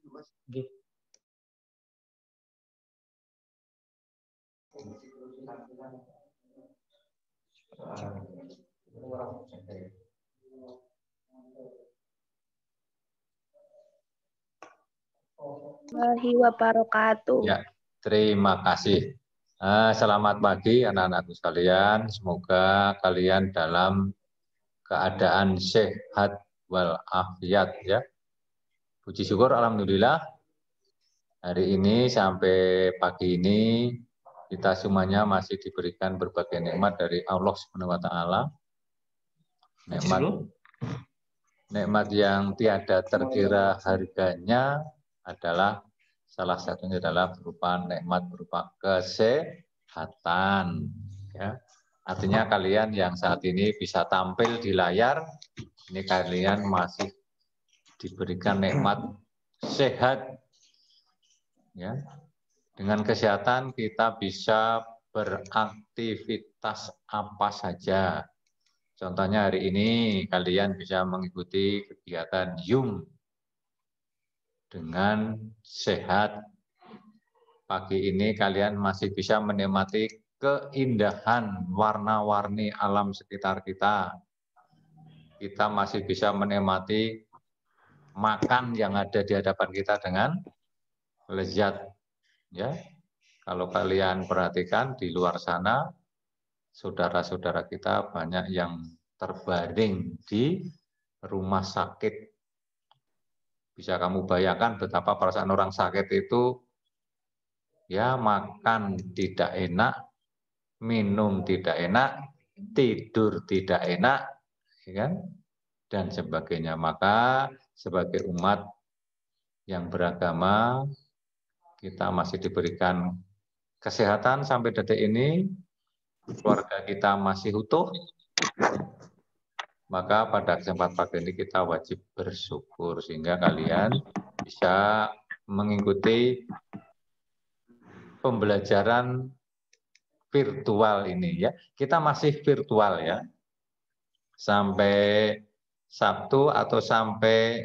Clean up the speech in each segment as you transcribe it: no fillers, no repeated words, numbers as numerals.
Warahmatullahi wabarakatuh. Ya, terima kasih. Selamat pagi anak-anakku sekalian. Semoga kalian dalam keadaan sehat walafiat ya. Puji syukur alhamdulillah. Hari ini sampai pagi ini kita semuanya masih diberikan berbagai nikmat dari Allah Subhanahu wa taala. Nikmat yang tiada terkira harganya adalah salah satunya adalah berupa nikmat berupa kesehatan. Ya. Artinya kalian yang saat ini bisa tampil di layar, ini kalian masih diberikan nikmat sehat. Ya. Dengan kesehatan kita bisa beraktivitas apa saja. Contohnya hari ini kalian bisa mengikuti kegiatan YUM dengan sehat. Pagi ini kalian masih bisa menikmati keindahan warna-warni alam sekitar kita. Kita masih bisa menikmati makan yang ada di hadapan kita dengan lezat. Ya, kalau kalian perhatikan di luar sana, saudara-saudara kita banyak yang terbaring di rumah sakit. Bisa kamu bayangkan betapa perasaan orang sakit itu ya makan tidak enak, minum tidak enak, tidur tidak enak, ya kan? Dan sebagainya. Maka sebagai umat yang beragama, kita masih diberikan kesehatan sampai detik ini, keluarga kita masih utuh, maka pada kesempatan pagi ini kita wajib bersyukur sehingga kalian bisa mengikuti pembelajaran virtual ini ya. Kita masih virtual ya. Sampai Sabtu atau sampai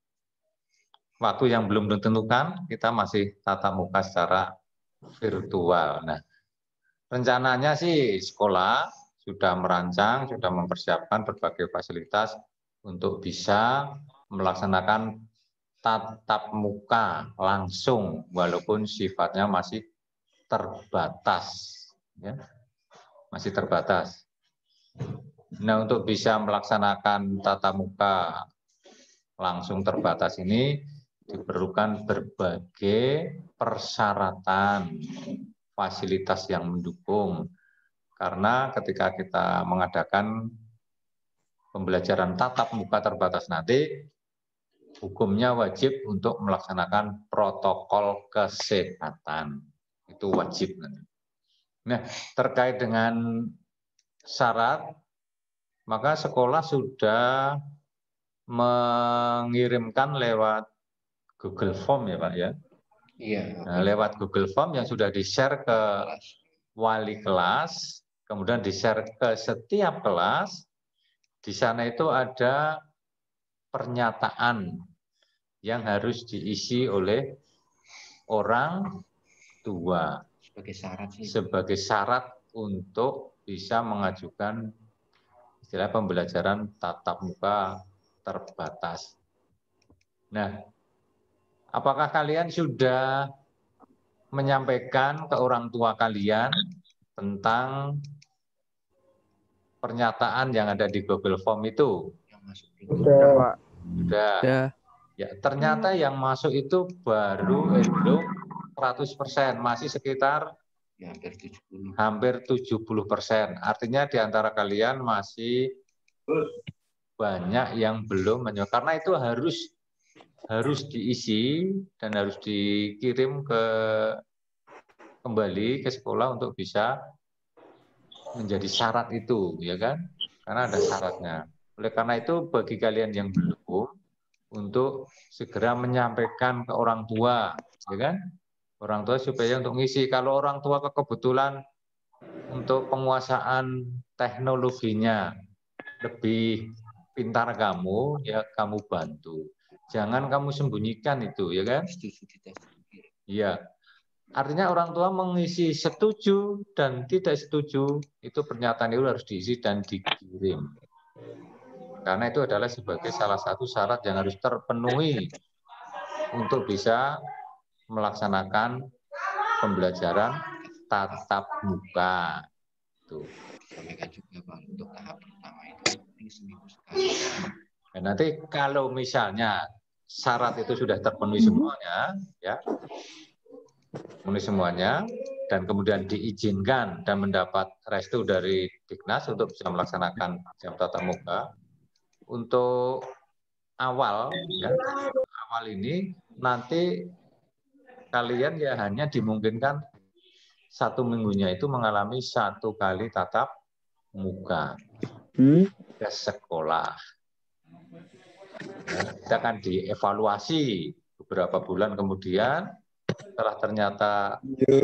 waktu yang belum ditentukan, kita masih tatap muka secara virtual. Nah, rencananya sih sekolah sudah merancang, sudah mempersiapkan berbagai fasilitas untuk bisa melaksanakan tatap muka langsung, walaupun sifatnya masih terbatas. Ya, masih terbatas. Nah, untuk bisa melaksanakan tatap muka langsung terbatas ini diperlukan berbagai persyaratan, fasilitas yang mendukung. Karena ketika kita mengadakan pembelajaran tatap muka terbatas nanti, hukumnya wajib untuk melaksanakan protokol kesehatan. Itu wajib. Nah, terkait dengan syarat, maka sekolah sudah mengirimkan lewat Google Form ya Pak ya. Iya. Nah, lewat Google Form yang sudah di-share ke wali kelas, kemudian di-share ke setiap kelas. Di sana itu ada pernyataan yang harus diisi oleh orang tua sebagai syarat untuk bisa mengajukan istilah pembelajaran tatap muka terbatas. Nah, apakah kalian sudah menyampaikan ke orang tua kalian tentang pernyataan yang ada di Google Form itu? Sudah, Pak. Sudah. Ya, ternyata yang masuk itu baru belum 100%, masih sekitar hampir 70%. Artinya di antara kalian masih banyak yang belum menjawab, karena itu harus diisi dan harus dikirim kembali ke sekolah untuk bisa menjadi syarat itu, ya kan? Karena ada syaratnya. Oleh karena itu bagi kalian yang belum, untuk segera menyampaikan ke orang tua, ya kan? Orang tua supaya untuk ngisi. Kalau orang tua kebetulan untuk penguasaan teknologinya lebih pintar kamu, ya kamu bantu. Jangan kamu sembunyikan itu, ya kan? Iya. Artinya orang tua mengisi setuju dan tidak setuju, itu pernyataan itu harus diisi dan dikirim. Karena itu adalah sebagai salah satu syarat yang harus terpenuhi untuk bisa melaksanakan pembelajaran tatap muka. Tuh. Sampaikan juga Pak, untuk tahap pertama itu penting seminggu sekali. Dan nanti kalau misalnya syarat itu sudah terpenuhi semuanya, ya, terpenuhi semuanya, dan kemudian diizinkan dan mendapat restu dari Dignas untuk bisa melaksanakan jam tatap muka, untuk awal, ya, awal ini nanti kalian ya hanya dimungkinkan 1 minggunya itu mengalami 1 kali tatap muka ke sekolah. Ya, kita akan dievaluasi beberapa bulan kemudian, setelah ternyata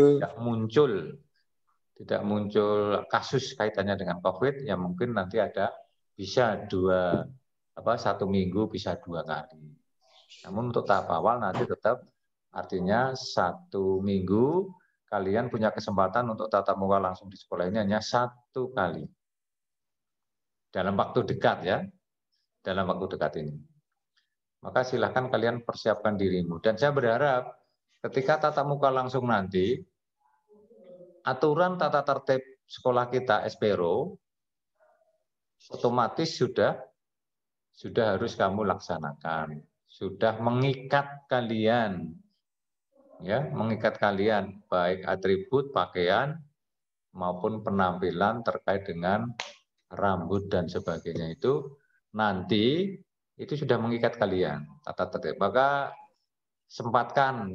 tidak muncul kasus kaitannya dengan COVID, ya mungkin nanti ada bisa 1 minggu bisa 2 kali. Namun untuk tahap awal nanti tetap artinya 1 minggu kalian punya kesempatan untuk tatap muka langsung di sekolah ini hanya 1 kali. Dalam waktu dekat ya, dalam waktu dekat ini. Maka silahkan kalian persiapkan dirimu. Dan saya berharap ketika tatap muka langsung nanti, aturan tata tertib sekolah kita SPRO otomatis sudah harus kamu laksanakan. Sudah mengikat kalian, ya, mengikat kalian baik atribut pakaian maupun penampilan terkait dengan rambut dan sebagainya itu nanti itu sudah mengikat kalian tata tertib. Maka sempatkan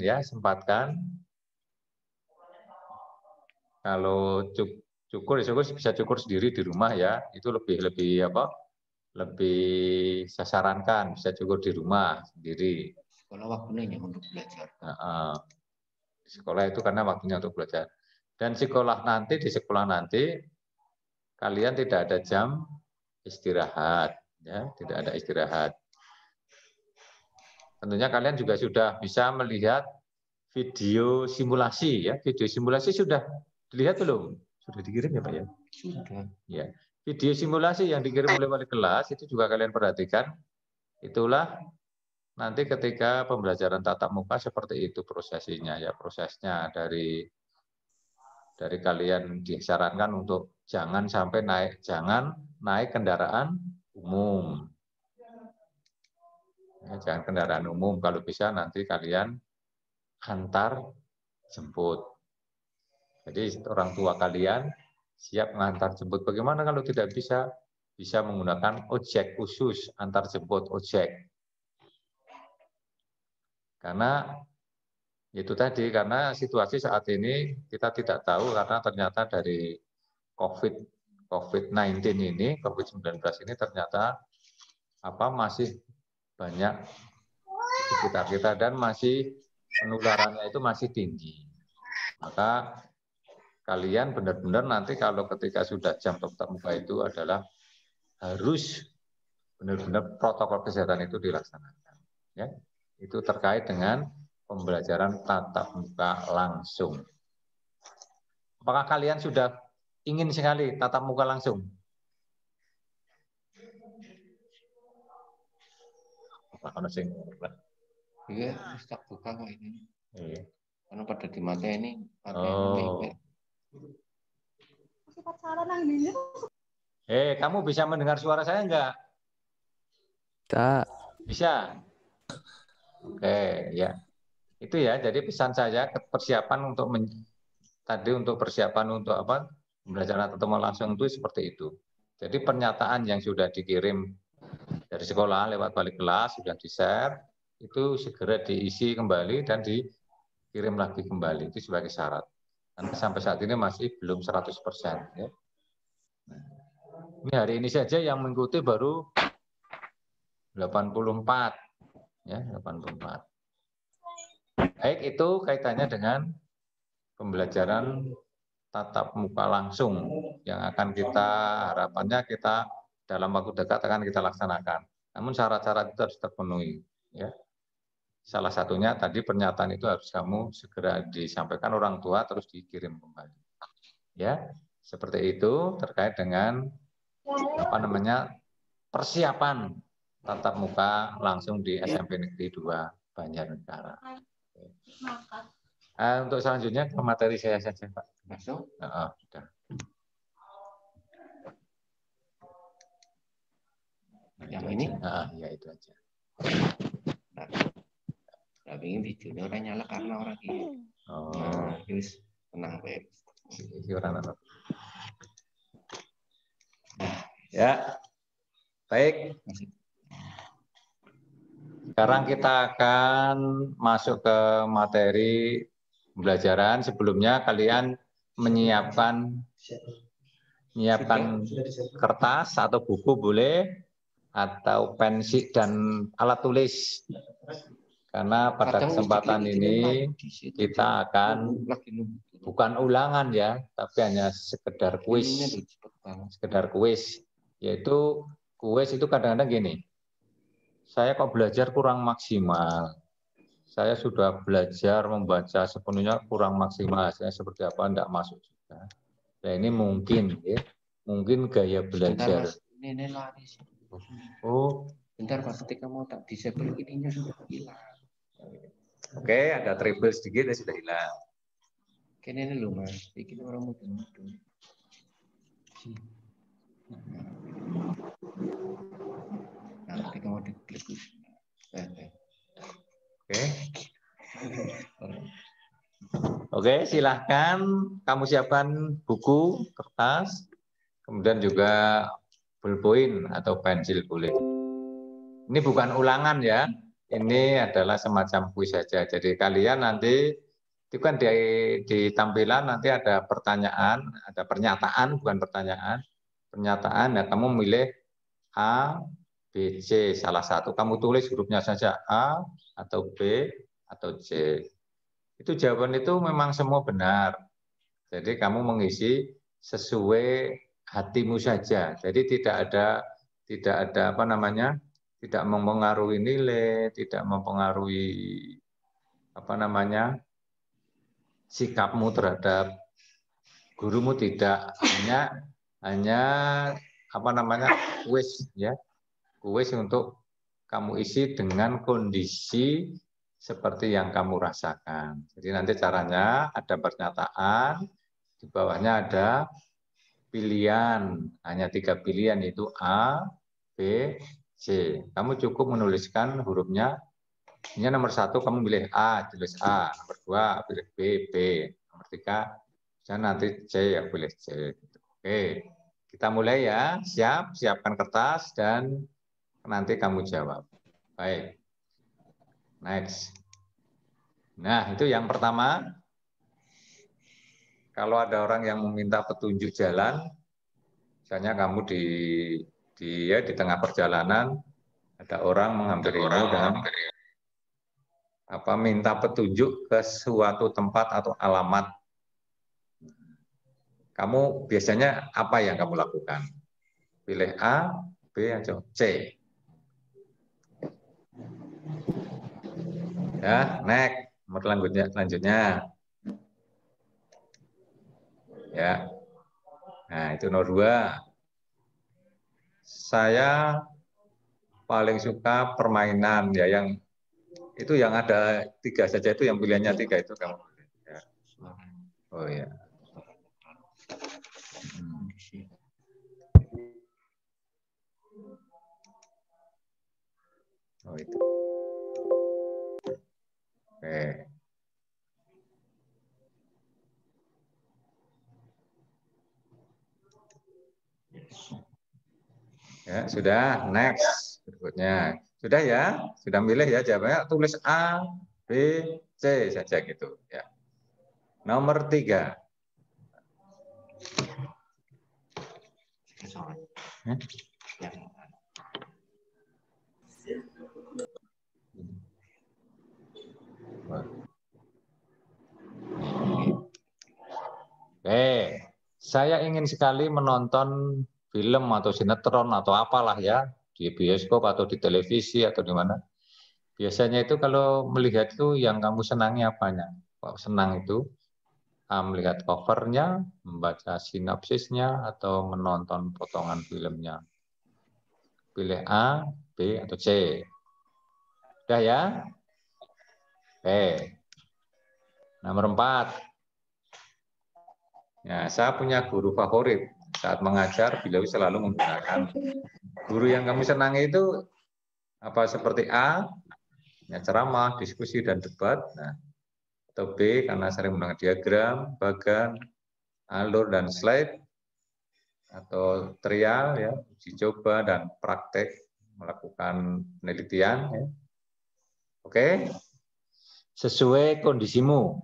kalau cukur bisa cukur sendiri di rumah ya, itu lebih saya sarankan bisa cukur di rumah sendiri. Sekolah waktunya untuk belajar. Di sekolah itu karena waktunya untuk belajar. Dan di sekolah nanti kalian tidak ada jam istirahat, ya, tidak ada istirahat. Tentunya kalian juga sudah bisa melihat video simulasi, ya. Video simulasi sudah dilihat belum? Sudah dikirim ya Pak ya? Sudah. Ya. Video simulasi yang dikirim oleh wali kelas itu juga kalian perhatikan. Itulah nanti ketika pembelajaran tatap muka seperti itu prosesnya, ya, prosesnya dari kalian disarankan untuk jangan naik kendaraan umum. Ya, jangan kendaraan umum, kalau bisa nanti kalian antar jemput. Jadi orang tua kalian siap mengantar jemput. Bagaimana kalau tidak bisa? Bisa menggunakan ojek khusus, antar jemput ojek. Karena itu tadi, karena situasi saat ini kita tidak tahu, karena ternyata dari COVID-19 ini, COVID-19 ini ternyata masih banyak di sekitar kita dan masih penularannya itu masih tinggi. Maka kalian benar-benar nanti kalau ketika sudah jam tatap muka itu adalah harus benar-benar protokol kesehatan itu dilaksanakan. Ya, itu terkait dengan pembelajaran tatap muka langsung. Apakah kalian sudah ingin sekali tatap muka langsung? Iya, tak buka kok ini. Iya. Karena pada di mata ini. Kamu bisa mendengar suara saya enggak? Bisa. Oke, ya. Itu ya, jadi pesan saya persiapan untuk persiapan untuk pembelajaran tatap muka langsung itu seperti itu. Jadi pernyataan yang sudah dikirim dari sekolah lewat balik kelas sudah di-share, itu segera diisi kembali dan dikirim lagi kembali, itu sebagai syarat. Karena sampai saat ini masih belum 100%. Ya. Ini hari ini saja yang mengikuti baru 84. Ya, 84. Baik, itu kaitannya dengan pembelajaran tatap muka langsung yang akan harapannya kita dalam waktu dekat akan kita laksanakan. Namun syarat-syarat itu harus terpenuhi. Ya. Salah satunya tadi pernyataan itu harus kamu segera disampaikan orang tua terus dikirim kembali. Ya, seperti itu terkait dengan apa namanya persiapan tatap muka langsung di SMP Negeri 2 Banjarnegara. Untuk selanjutnya ke materi saya saja, Pak. Masuk. Sudah. Yang ini? Ya itu aja. Tapi ini videonya orang nyala karena orang ini. Oh. Nah, terus tenang baik. Ya, baik. Sekarang kita akan masuk ke materi pembelajaran. Sebelumnya kalian menyiapkan kertas atau buku boleh, atau pensil dan alat tulis. Karena pada kesempatan ini kita akan bukan ulangan ya, tapi hanya sekedar kuis. Sekedar kuis. Yaitu kuis itu kadang-kadang gini. Saya kok belajar kurang maksimal. Saya sudah belajar membaca sepenuhnya kurang maksimal. Saya seperti apa enggak masuk juga. Nah ini mungkin ya. Mungkin gaya belajar. Ini lari. Oh, bentar Pak, ketika mau tak disable ininya sudah hilang. Oke, ada trouble sedikit ya sudah hilang. Kayaknya ini loh Mas, bikin orang muda-muda. Nah, ketika mau diklik. Oke, silahkan kamu siapkan buku, kertas, kemudian juga ballpoint atau pensil boleh. Ini bukan ulangan ya, ini adalah semacam kuis saja. Jadi kalian nanti itu kan di tampilan nanti ada pertanyaan, ada pernyataan, bukan pertanyaan. Pernyataan, ya kamu milih A, B, C salah satu. Kamu tulis hurufnya saja A atau B atau C. Itu jawaban itu memang semua benar. Jadi kamu mengisi sesuai hatimu saja. Jadi tidak ada apa namanya? Tidak mempengaruhi nilai, tidak mempengaruhi apa namanya? Sikapmu terhadap gurumu, tidak, hanya apa namanya? Kuis ya. Kuis untuk kamu isi dengan kondisi seperti yang kamu rasakan. Jadi nanti caranya ada pernyataan, di bawahnya ada pilihan, hanya 3 pilihan yaitu A, B, C. Kamu cukup menuliskan hurufnya. Ini nomor 1 kamu pilih A, tulis A. Nomor 2 pilih B, B. Nomor 3 dan nanti C ya pilih C. Oke, kita mulai ya. Siapkan kertas dan nanti kamu jawab. Baik. Next. Nah, itu yang pertama. Kalau ada orang yang meminta petunjuk jalan, misalnya kamu di tengah perjalanan, ada orang menghampirimu dan minta petunjuk ke suatu tempat atau alamat. Kamu biasanya apa yang kamu lakukan? Pilih A, B, atau C. Ya, next. Nomor selanjutnya. Ya. Nah, itu nomor 2. Saya paling suka permainan ya, yang ada 3 saja, itu yang pilihannya 3 itu kamu. Ya. Oh ya. Oh itu. Oke. Ya, sudah. Next. Berikutnya. Sudah ya? Sudah milih ya jawabannya? Tulis A, B, C saja gitu ya. Nomor 3. Oke, saya ingin sekali menonton film atau sinetron atau apalah ya, di bioskop atau di televisi atau di mana. Biasanya itu kalau melihat itu yang kamu senangi apanya? Kok senang itu? Melihat covernya, membaca sinopsisnya, atau menonton potongan filmnya? Pilih A, B, atau C. Udah ya? Oke. Nomor 4. Ya, saya punya guru favorit. Saat mengajar, beliau selalu menggunakan guru yang kamu senangi itu apa seperti A, ya, ceramah, diskusi, dan debat. Nah, atau B, karena sering menggunakan diagram, bagan, alur, dan slide, atau trial, ya, uji coba, dan praktek melakukan penelitian. Ya. Oke, sesuai kondisimu.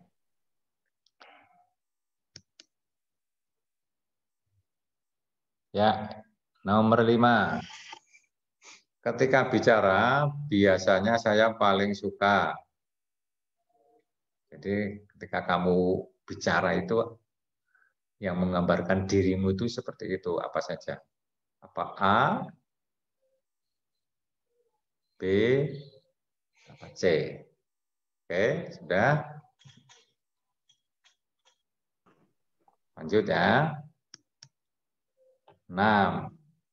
Ya, nomor 5. Ketika bicara, biasanya saya paling suka. Jadi ketika kamu bicara itu yang menggambarkan dirimu itu seperti itu, apa saja? Apa A, B, apa C? Oke, sudah. Lanjut ya. 6.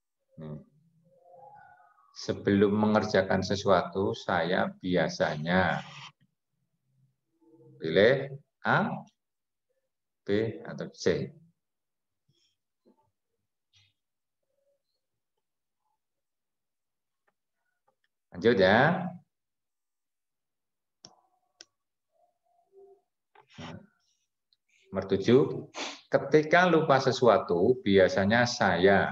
Sebelum mengerjakan sesuatu, saya biasanya pilih A, B, atau C. Lanjut ya. Nomor 7. Ketika lupa sesuatu, biasanya saya.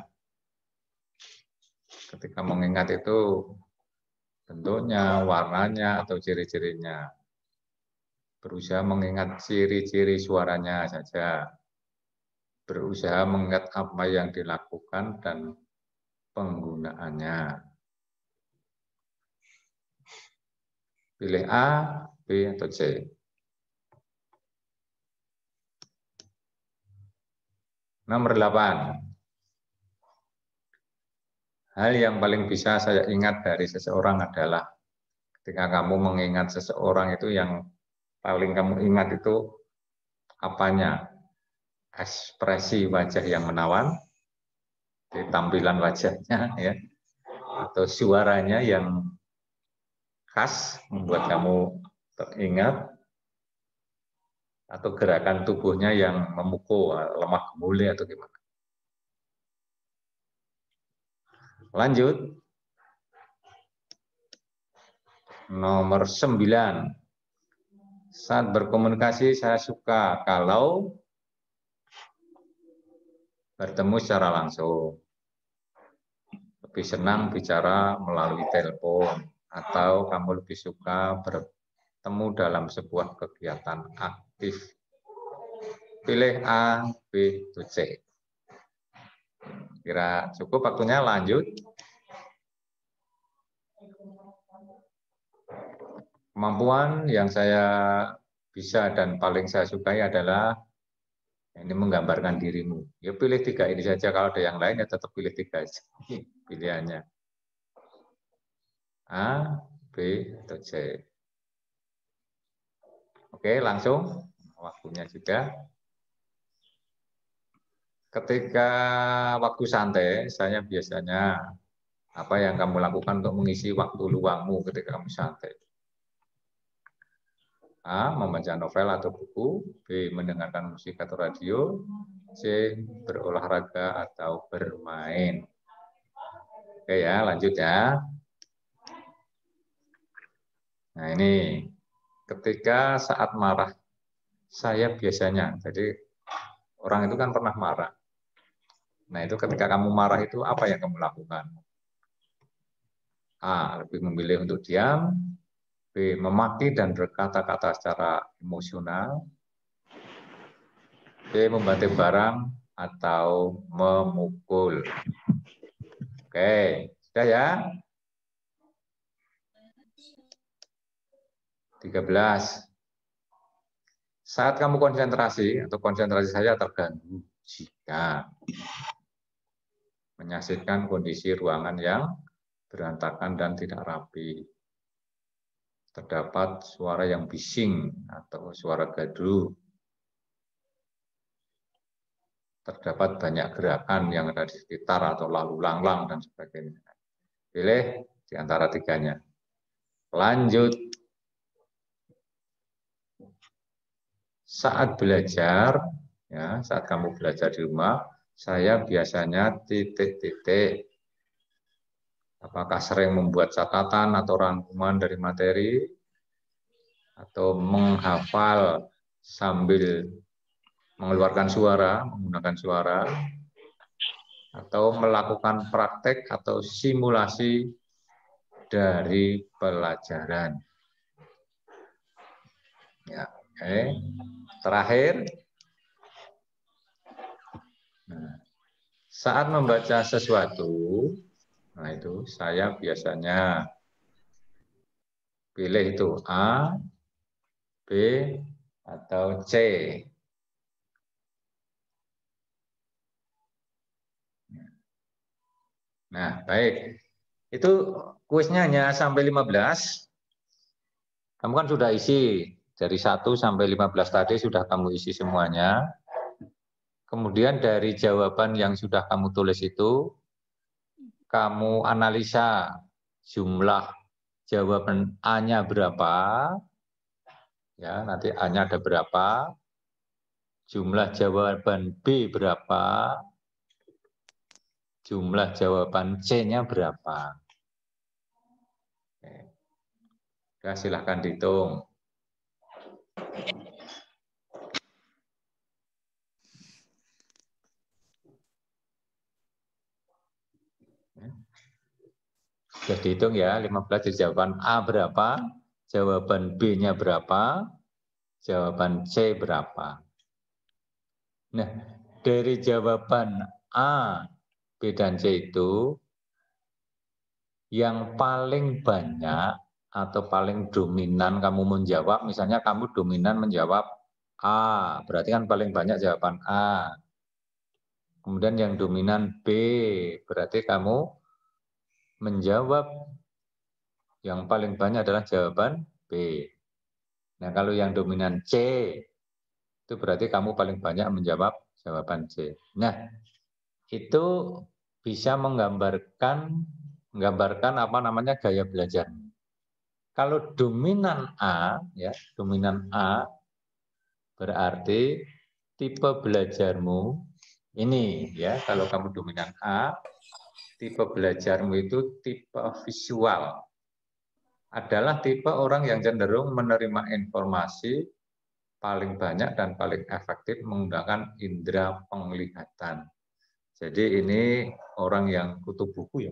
Ketika mengingat itu bentuknya, warnanya, atau ciri-cirinya. Berusaha mengingat ciri-ciri suaranya saja. Berusaha mengingat apa yang dilakukan dan penggunaannya. Pilih A, B, atau C. Nomor 8. Hal yang paling bisa saya ingat dari seseorang adalah ketika kamu mengingat seseorang itu yang paling kamu ingat itu apanya? Ekspresi wajah yang menawan, tampilan wajahnya, ya, atau suaranya yang khas membuat kamu teringat, atau gerakan tubuhnya yang memukul, lemah gemulai atau gimana. Lanjut. Nomor 9. Saat berkomunikasi saya suka kalau bertemu secara langsung. Lebih senang bicara melalui telepon, atau kamu lebih suka bertemu dalam sebuah kegiatan aktif. Pilih A, B, atau C. Kira cukup waktunya, lanjut. Kemampuan yang saya bisa dan paling saya sukai adalah ini menggambarkan dirimu. Ya pilih 3 ini saja, kalau ada yang lain ya tetap pilih 3 aja. Pilihannya A, B, atau C. Oke, langsung waktunya juga. Ketika waktu santai, saya biasanya apa yang kamu lakukan untuk mengisi waktu luangmu ketika kamu santai? A, membaca novel atau buku, B, mendengarkan musik atau radio, C, berolahraga atau bermain. Oke ya, lanjut ya. Nah ini, ketika saat marah, saya biasanya, jadi orang itu kan pernah marah. Nah itu ketika kamu marah itu apa yang kamu lakukan? A, lebih memilih untuk diam, B, memaki dan berkata-kata secara emosional, C, membanting barang, atau memukul. Oke, sudah ya? 13. Saat kamu konsentrasi, atau konsentrasi saya terganggu jika menyaksikan kondisi ruangan yang berantakan dan tidak rapi. terdapat suara yang bising atau suara gaduh, terdapat banyak gerakan yang ada di sekitar atau lalu langlang dan sebagainya. Pilih di antara tiganya. Lanjut. Saat belajar, ya, saat kamu belajar di rumah, saya biasanya titik-titik. Apakah sering membuat catatan atau rangkuman dari materi, atau menghafal sambil mengeluarkan suara, menggunakan suara, atau melakukan praktek atau simulasi dari pelajaran. Ya, oke. Terakhir, nah, saat membaca sesuatu, nah itu saya biasanya pilih itu A, B, atau C. Nah, baik. Itu kuisnya hanya sampai 15. Kamu kan sudah isi. Dari 1 sampai 15 tadi sudah kamu isi semuanya. Kemudian dari jawaban yang sudah kamu tulis itu, kamu analisa jumlah jawaban A-nya berapa. Ya, nanti A-nya ada berapa. Jumlah jawaban B berapa. Jumlah jawaban C-nya berapa. Ya, silahkan dihitung. Sudah dihitung ya, 15 di jawaban A berapa, jawaban B-nya berapa, jawaban C berapa. Nah, dari jawaban A, B, dan C itu, yang paling banyak atau paling dominan kamu menjawab, misalnya kamu dominan menjawab A, berarti kan paling banyak jawaban A. Kemudian yang dominan B, berarti kamu menjawab yang paling banyak adalah jawaban B. Nah, kalau yang dominan C, itu berarti kamu paling banyak menjawab jawaban C. Nah, itu bisa menggambarkan apa namanya gaya belajar. Kalau dominan A, ya, dominan A berarti tipe belajarmu ini, ya, kalau kamu dominan A, tipe belajarmu itu tipe visual. Adalah tipe orang yang cenderung menerima informasi paling banyak dan paling efektif menggunakan indera penglihatan. Jadi ini orang yang kutu buku ya.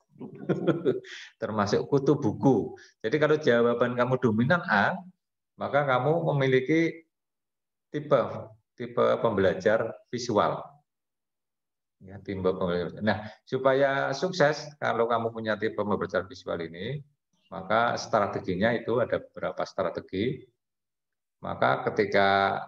Termasuk kutu buku. Jadi kalau jawaban kamu dominan A, maka kamu memiliki tipe pembelajar visual. Ya, tipe pembelajar. Nah, supaya sukses kalau kamu punya tipe pembelajar visual ini, maka strateginya itu ada beberapa strategi. Maka ketika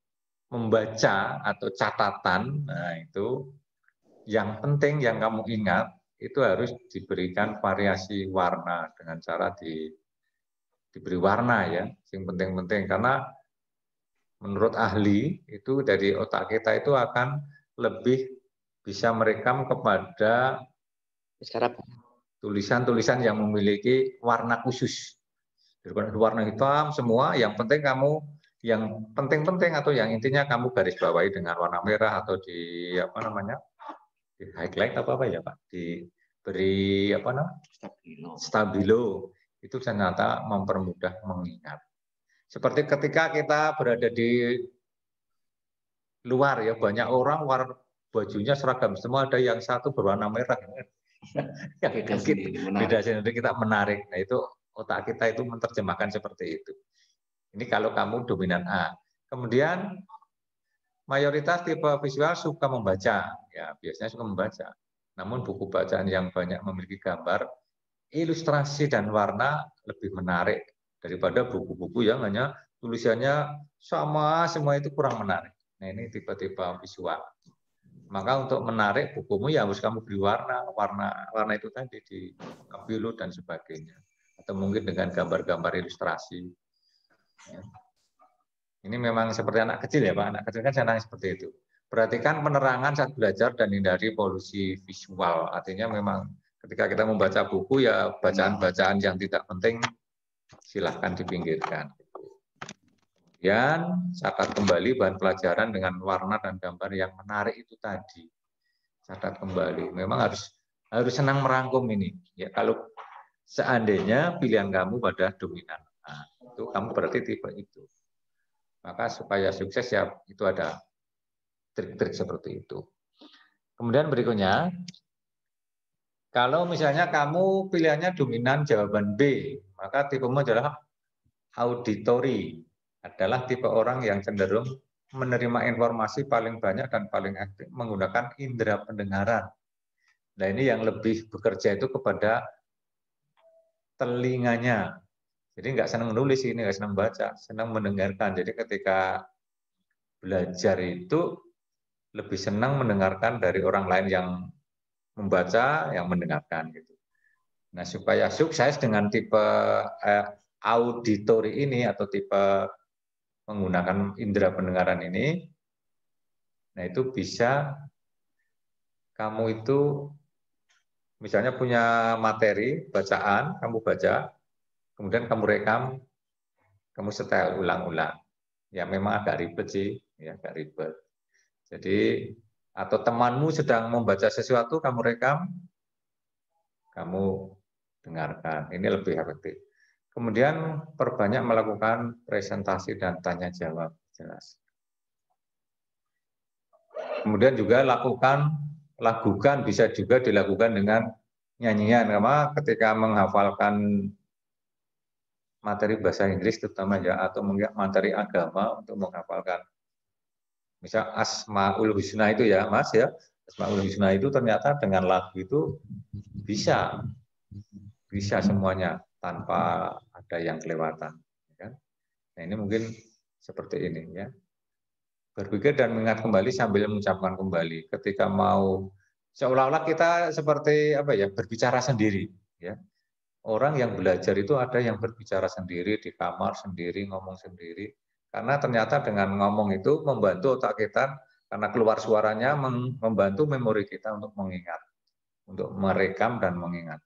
membaca atau catatan, nah itu yang penting yang kamu ingat itu harus diberikan variasi warna dengan cara diberi warna ya. Yang penting-penting karena menurut ahli itu dari otak kita itu akan lebih bisa merekam kepada tulisan-tulisan yang memiliki warna khusus. Daripada warna hitam semua, yang penting kamu yang penting-penting atau yang intinya kamu garis bawahi dengan warna merah atau di apa namanya? Di highlight apa ya, Pak? Diberi apa namanya? Stabilo. Itu ternyata mempermudah mengingat. Seperti ketika kita berada di luar ya, banyak orang bajunya seragam semua, ada yang satu berwarna merah. Beda sendiri kita menarik. Nah, itu otak kita itu menerjemahkan seperti itu. Ini kalau kamu dominan A. Kemudian mayoritas tipe visual suka membaca, ya biasanya suka membaca. Namun buku bacaan yang banyak memiliki gambar, ilustrasi dan warna lebih menarik daripada buku-buku yang hanya tulisannya sama semua, itu kurang menarik. Nah, ini tipe-tipe visual. Maka untuk menarik bukumu ya harus kamu beri warna itu tadi di biru dan sebagainya. atau mungkin dengan gambar-gambar ilustrasi. Ya. Ini memang seperti anak kecil ya Pak, anak kecil kan senang seperti itu. Perhatikan penerangan saat belajar dan hindari polusi visual. Artinya memang ketika kita membaca buku ya bacaan-bacaan yang tidak penting silahkan dipinggirkan. Kemudian catat kembali bahan pelajaran dengan warna dan gambar yang menarik itu tadi. Catat kembali. Memang harus senang merangkum ini. Ya kalau seandainya pilihan kamu pada dominan, nah, itu kamu berarti tipe itu. Maka supaya sukses ya itu ada trik-trik seperti itu. Kemudian berikutnya, kalau misalnya kamu pilihannya dominan jawaban B, maka tipemu adalah auditory, adalah tipe orang yang cenderung menerima informasi paling banyak dan paling aktif menggunakan indera pendengaran. Nah ini yang lebih bekerja itu kepada telinganya. Jadi nggak senang menulis ini, nggak senang baca, senang mendengarkan. Jadi ketika belajar itu lebih senang mendengarkan dari orang lain yang membaca, yang mendengarkan gitu. Nah, supaya sukses dengan tipe auditory ini atau tipe menggunakan indera pendengaran ini, nah itu bisa kamu itu misalnya punya materi bacaan, kamu baca, kemudian kamu rekam, kamu setel ulang-ulang. Ya memang agak ribet sih, ya agak ribet. Jadi atau temanmu sedang membaca sesuatu, kamu rekam, kamu dengarkan. Ini lebih efektif. Kemudian perbanyak melakukan presentasi dan tanya jawab. Jelas. Kemudian juga lakukan bisa juga dilakukan dengan nyanyian. Karena ketika menghafalkan materi bahasa Inggris terutama ya, atau materi agama untuk menghafalkan. Misal Asmaul Husna itu ya Mas ya, Asmaul Husna itu ternyata dengan lagu itu bisa semuanya tanpa ada yang kelewatan. Ya. Nah ini mungkin seperti ini ya. Berpikir dan mengingat kembali sambil mengucapkan kembali. Ketika mau seolah-olah kita seperti apa ya berbicara sendiri. Ya. Orang yang belajar itu ada yang berbicara sendiri di kamar sendiri, ngomong sendiri. Karena ternyata dengan ngomong itu membantu otak kita karena keluar suaranya membantu memori kita untuk mengingat, untuk merekam dan mengingat.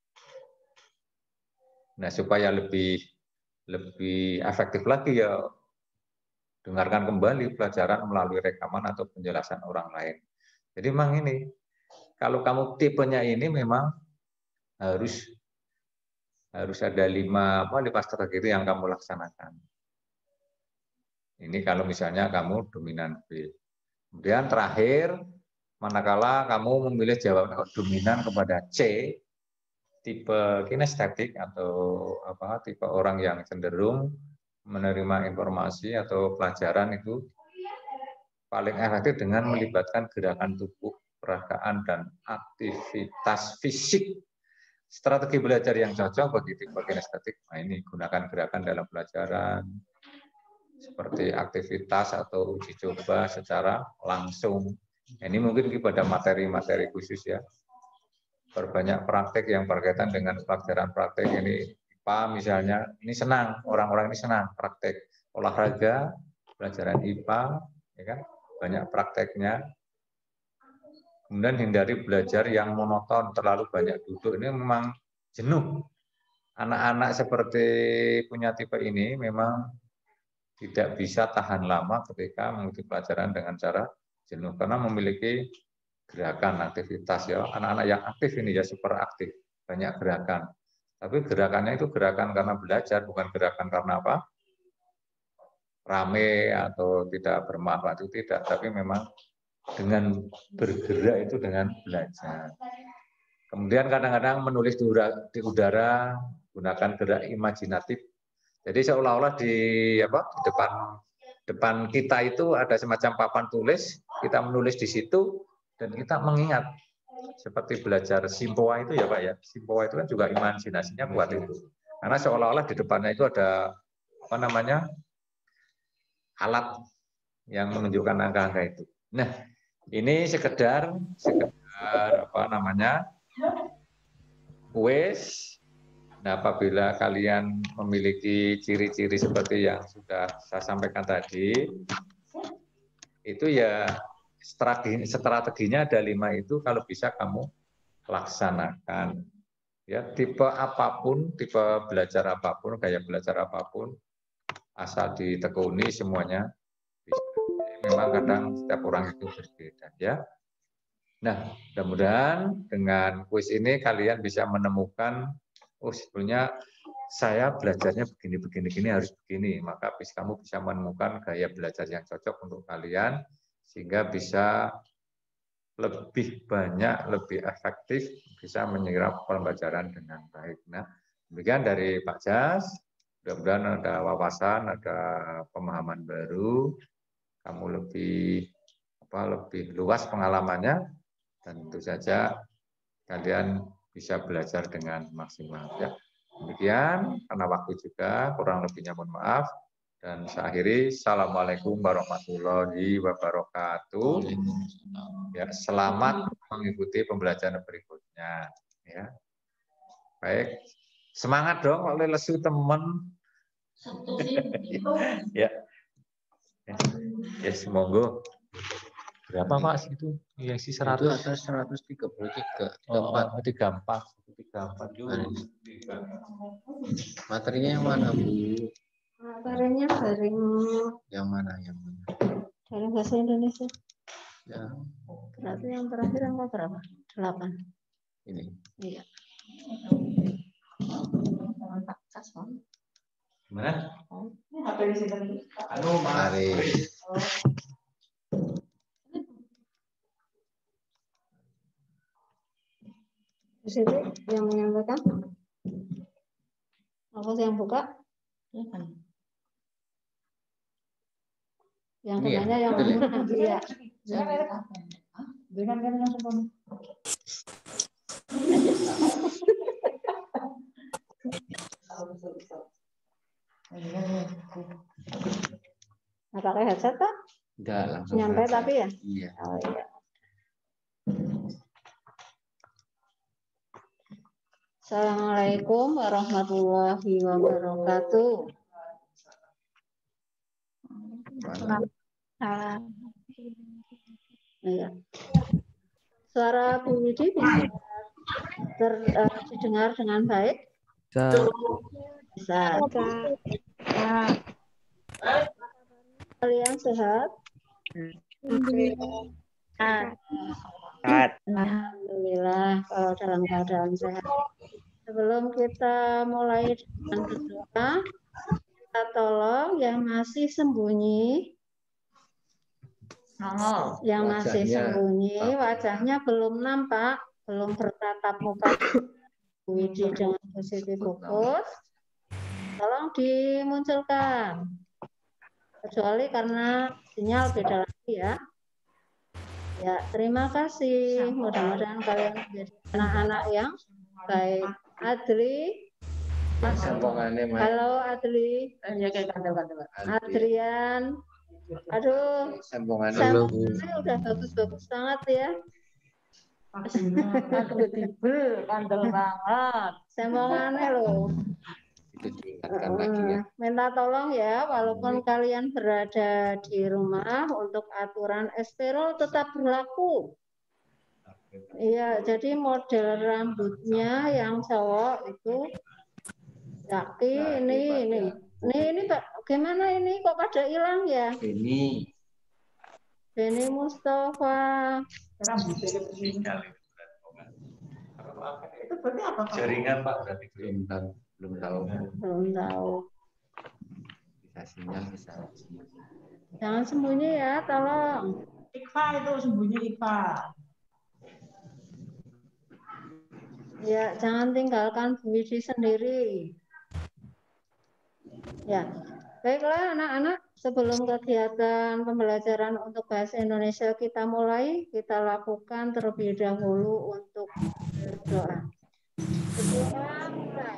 Nah, supaya lebih efektif lagi ya dengarkan kembali pelajaran melalui rekaman atau penjelasan orang lain. Jadi memang ini kalau kamu tipenya ini memang harus ada lima strategi yang kamu laksanakan. Ini kalau misalnya kamu dominan B. Kemudian terakhir, manakala kamu memilih jawaban dominan kepada C, tipe kinestetik atau tipe orang yang cenderung menerima informasi atau pelajaran itu paling efektif dengan melibatkan gerakan tubuh, peragaan, dan aktivitas fisik. Strategi belajar yang cocok bagi tipe kinestetik, nah ini gunakan gerakan dalam pelajaran, seperti aktivitas atau uji coba secara langsung. Ini mungkin kepada materi-materi khusus ya. Perbanyak praktek yang berkaitan dengan pelajaran praktek ini. IPA misalnya, ini senang, orang-orang ini senang praktek olahraga, pelajaran IPA, ya kan? Banyak prakteknya. Kemudian hindari belajar yang monoton, terlalu banyak duduk. Ini memang jenuh. Anak-anak seperti punya tipe ini memang tidak bisa tahan lama ketika mengikuti pelajaran dengan cara jenuh karena memiliki gerakan aktivitas ya. Anak-anak yang aktif ini ya super aktif, banyak gerakan. Tapi gerakannya itu gerakan karena belajar, bukan gerakan karena apa? Rame atau tidak bermanfaat itu tidak, tapi memang dengan bergerak itu dengan belajar. Kemudian kadang-kadang menulis di udara gunakan gerak imajinatif. Jadi seolah-olah di depan kita itu ada semacam papan tulis, kita menulis di situ dan kita mengingat. Seperti belajar Simpoa itu ya Pak ya. Simpoa itu kan juga imajinasinya kuat itu. Karena seolah-olah di depannya itu ada alat yang menunjukkan angka-angka itu. Nah, ini sekedar kuis Nah, apabila kalian memiliki ciri-ciri seperti yang sudah saya sampaikan tadi, itu ya strateginya ada 5 itu kalau bisa kamu laksanakan. Ya, tipe apapun, tipe belajar apapun, gaya belajar apapun, asal ditekuni semuanya bisa. Memang kadang setiap orang itu berbeda, ya. Nah, mudah-mudahan dengan kuis ini kalian bisa menemukan, oh sebetulnya saya belajarnya begini harus begini. Maka kamu bisa menemukan gaya belajar yang cocok untuk kalian sehingga bisa lebih banyak, lebih efektif, bisa menyerap pembelajaran dengan baik. Nah, demikian dari Pak Jas. Mudah-mudahan ada wawasan, ada pemahaman baru, kamu lebih luas pengalamannya, dan tentu saja kalian bisa belajar dengan maksimal. Ya. Demikian, karena waktu juga, kurang lebihnya mohon maaf. Dan saya akhiri, Assalamualaikum warahmatullahi wabarakatuh. Ya, selamat mengikuti pembelajaran berikutnya. Ya. Baik, semangat dong oleh lesu teman. Ya. Ya, semoga. Berapa Pak segitu? Yang si 100? Itu ada 133. Oh, 34. Materinya yang mana, Bu? Materinya daring Yang mana? Yang mana? daring bahasa Indonesia. Ya, Berarti yang terakhir angka berapa? 8. ini. Iya. Gimana? Mari. Di situ yang menyampaikan. Apa yang buka? Yang Ini ya? kenanya yang Betul ya? mana? Iya. Dengan kan langsung Nah, pakai headset tak? Enggak, langsung. Nyampe tapi ya? Iya. Oh iya. Assalamualaikum warahmatullahi wabarakatuh. Iya. Suara Bu Widi bisa didengar dengan baik? Bisa. Kalian sehat? Alhamdulillah kalau dalam keadaan sehat. Sebelum kita mulai dengan berdoa, kita tolong yang masih sembunyi, yang masih sembunyi, wajahnya belum nampak, belum bertatap muka Widi dengan positif fokus, tolong dimunculkan. Kecuali karena sinyal beda lagi ya. Ya, terima kasih. Mudah-mudahan kalian menjadi anak-anak yang baik. Adri. Halo Adri. Adrian. Aduh. Sambungannya udah bagus-bagus banget ya. kandel banget. Sambungannya loh. itu diingatkan lagi ya. Minta tolong ya, walaupun kalian berada di rumah, untuk aturan estero tetap berlaku. Iya, jadi model rambutnya yang cowok itu Zaki ini gimana ini kok pada hilang ya? Beni Mustafa. Itu berarti apa? Jaringan Pak berarti. Belum tahu. Bisa sinyal, bisa. Jangan sembunyi ya, tolong. Iqfa itu sembunyi Iqfa. Ya, jangan tinggalkan Bu Widi sendiri. Ya, baiklah anak-anak, sebelum kegiatan pembelajaran untuk bahasa Indonesia kita mulai, kita lakukan terlebih dahulu untuk berdoa. Berdoa mulai.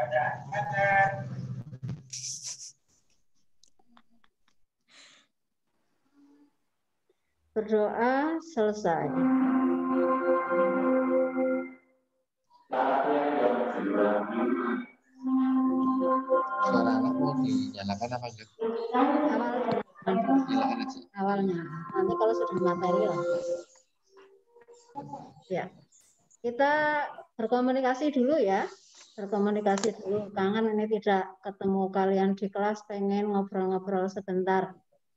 Berdoa selesai. dinyalakan apa enggak? Awal Nyalakan aja. awalnya. Nanti kalau sudah materi lah. Ya. Kita berkomunikasi dulu ya. Berkomunikasi dulu. Kangen ini tidak ketemu kalian di kelas, pengen ngobrol-ngobrol sebentar.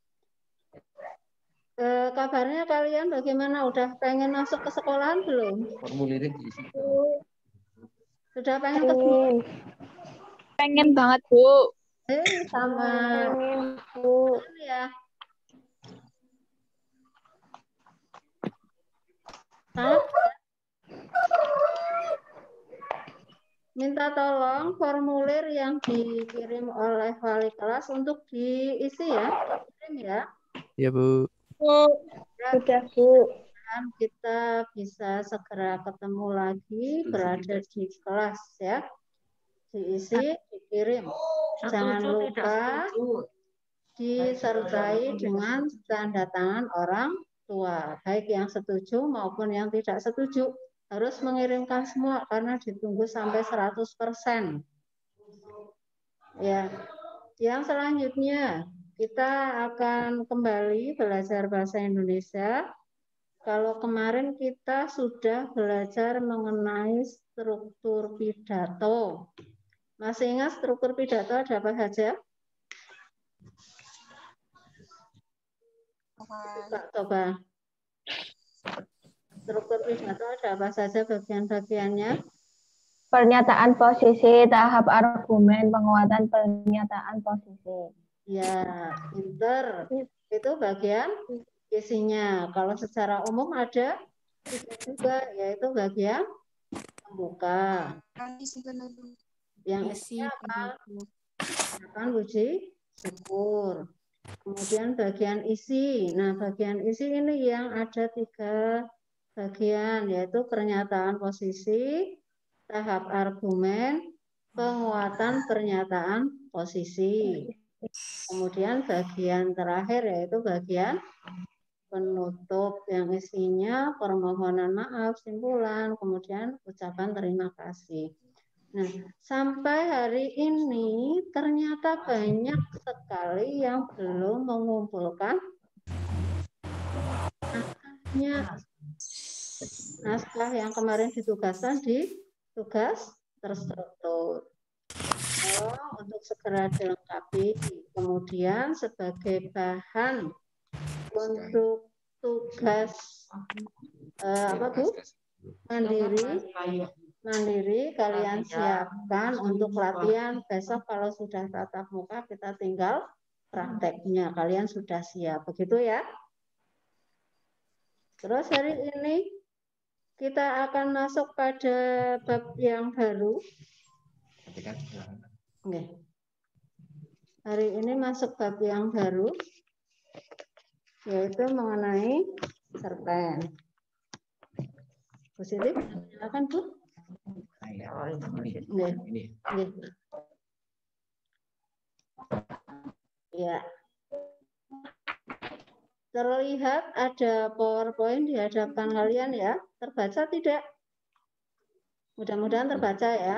Kabarnya kalian bagaimana? Udah pengen masuk ke sekolahan belum? Formulirnya diisi. Sudah pengen ketemu? Pengen banget, Bu. Sama. Pengen, Bu. Ini ya. Sangat minta tolong formulir yang dikirim oleh wali kelas untuk diisi ya, kirim ya. Ya, Bu. Sudah, Bu. Dan kita bisa segera ketemu lagi berada di kelas ya. Diisi, dikirim. Jangan lupa disertai dengan tanda tangan orang tua, baik yang setuju maupun yang tidak setuju. Harus mengirimkan semua karena ditunggu sampai 100%. Ya. Yang selanjutnya kita akan kembali belajar bahasa Indonesia. Kalau kemarin kita sudah belajar mengenai struktur pidato. Masih ingat struktur pidato ada apa saja? Coba. Struktur pidato ada apa saja bagian-bagiannya? Pernyataan posisi, tahap argumen, penguatan pernyataan posisi. Ya, pinter. Itu bagian isinya. Kalau secara umum ada tiga juga, yaitu bagian pembuka. Yang isinya apa? Kan puji, syukur. Kemudian bagian isi. Nah, bagian isi ini yang ada tiga bagian, yaitu pernyataan posisi, tahap argumen, penguatan pernyataan posisi. Kemudian bagian terakhir yaitu bagian penutup yang isinya permohonan maaf, simpulan, kemudian ucapan terima kasih. Nah, sampai hari ini ternyata banyak sekali yang belum mengumpulkan naskah yang kemarin ditugaskan di tugas terstruktur. Untuk segera dilengkapi. Kemudian sebagai bahan untuk tugas apa Bu? Mandiri kalian siapkan untuk latihan. Besok kalau sudah tatap muka kita tinggal prakteknya. Kalian sudah siap. Begitu ya. Terus hari ini kita akan masuk pada bab yang baru. Oke. Hari ini masuk bab yang baru, yaitu mengenai cerpen. Positif, silakan Bu. Ini. Ya. Terlihat ada PowerPoint di hadapan kalian ya. Terbaca tidak? Mudah-mudahan terbaca ya.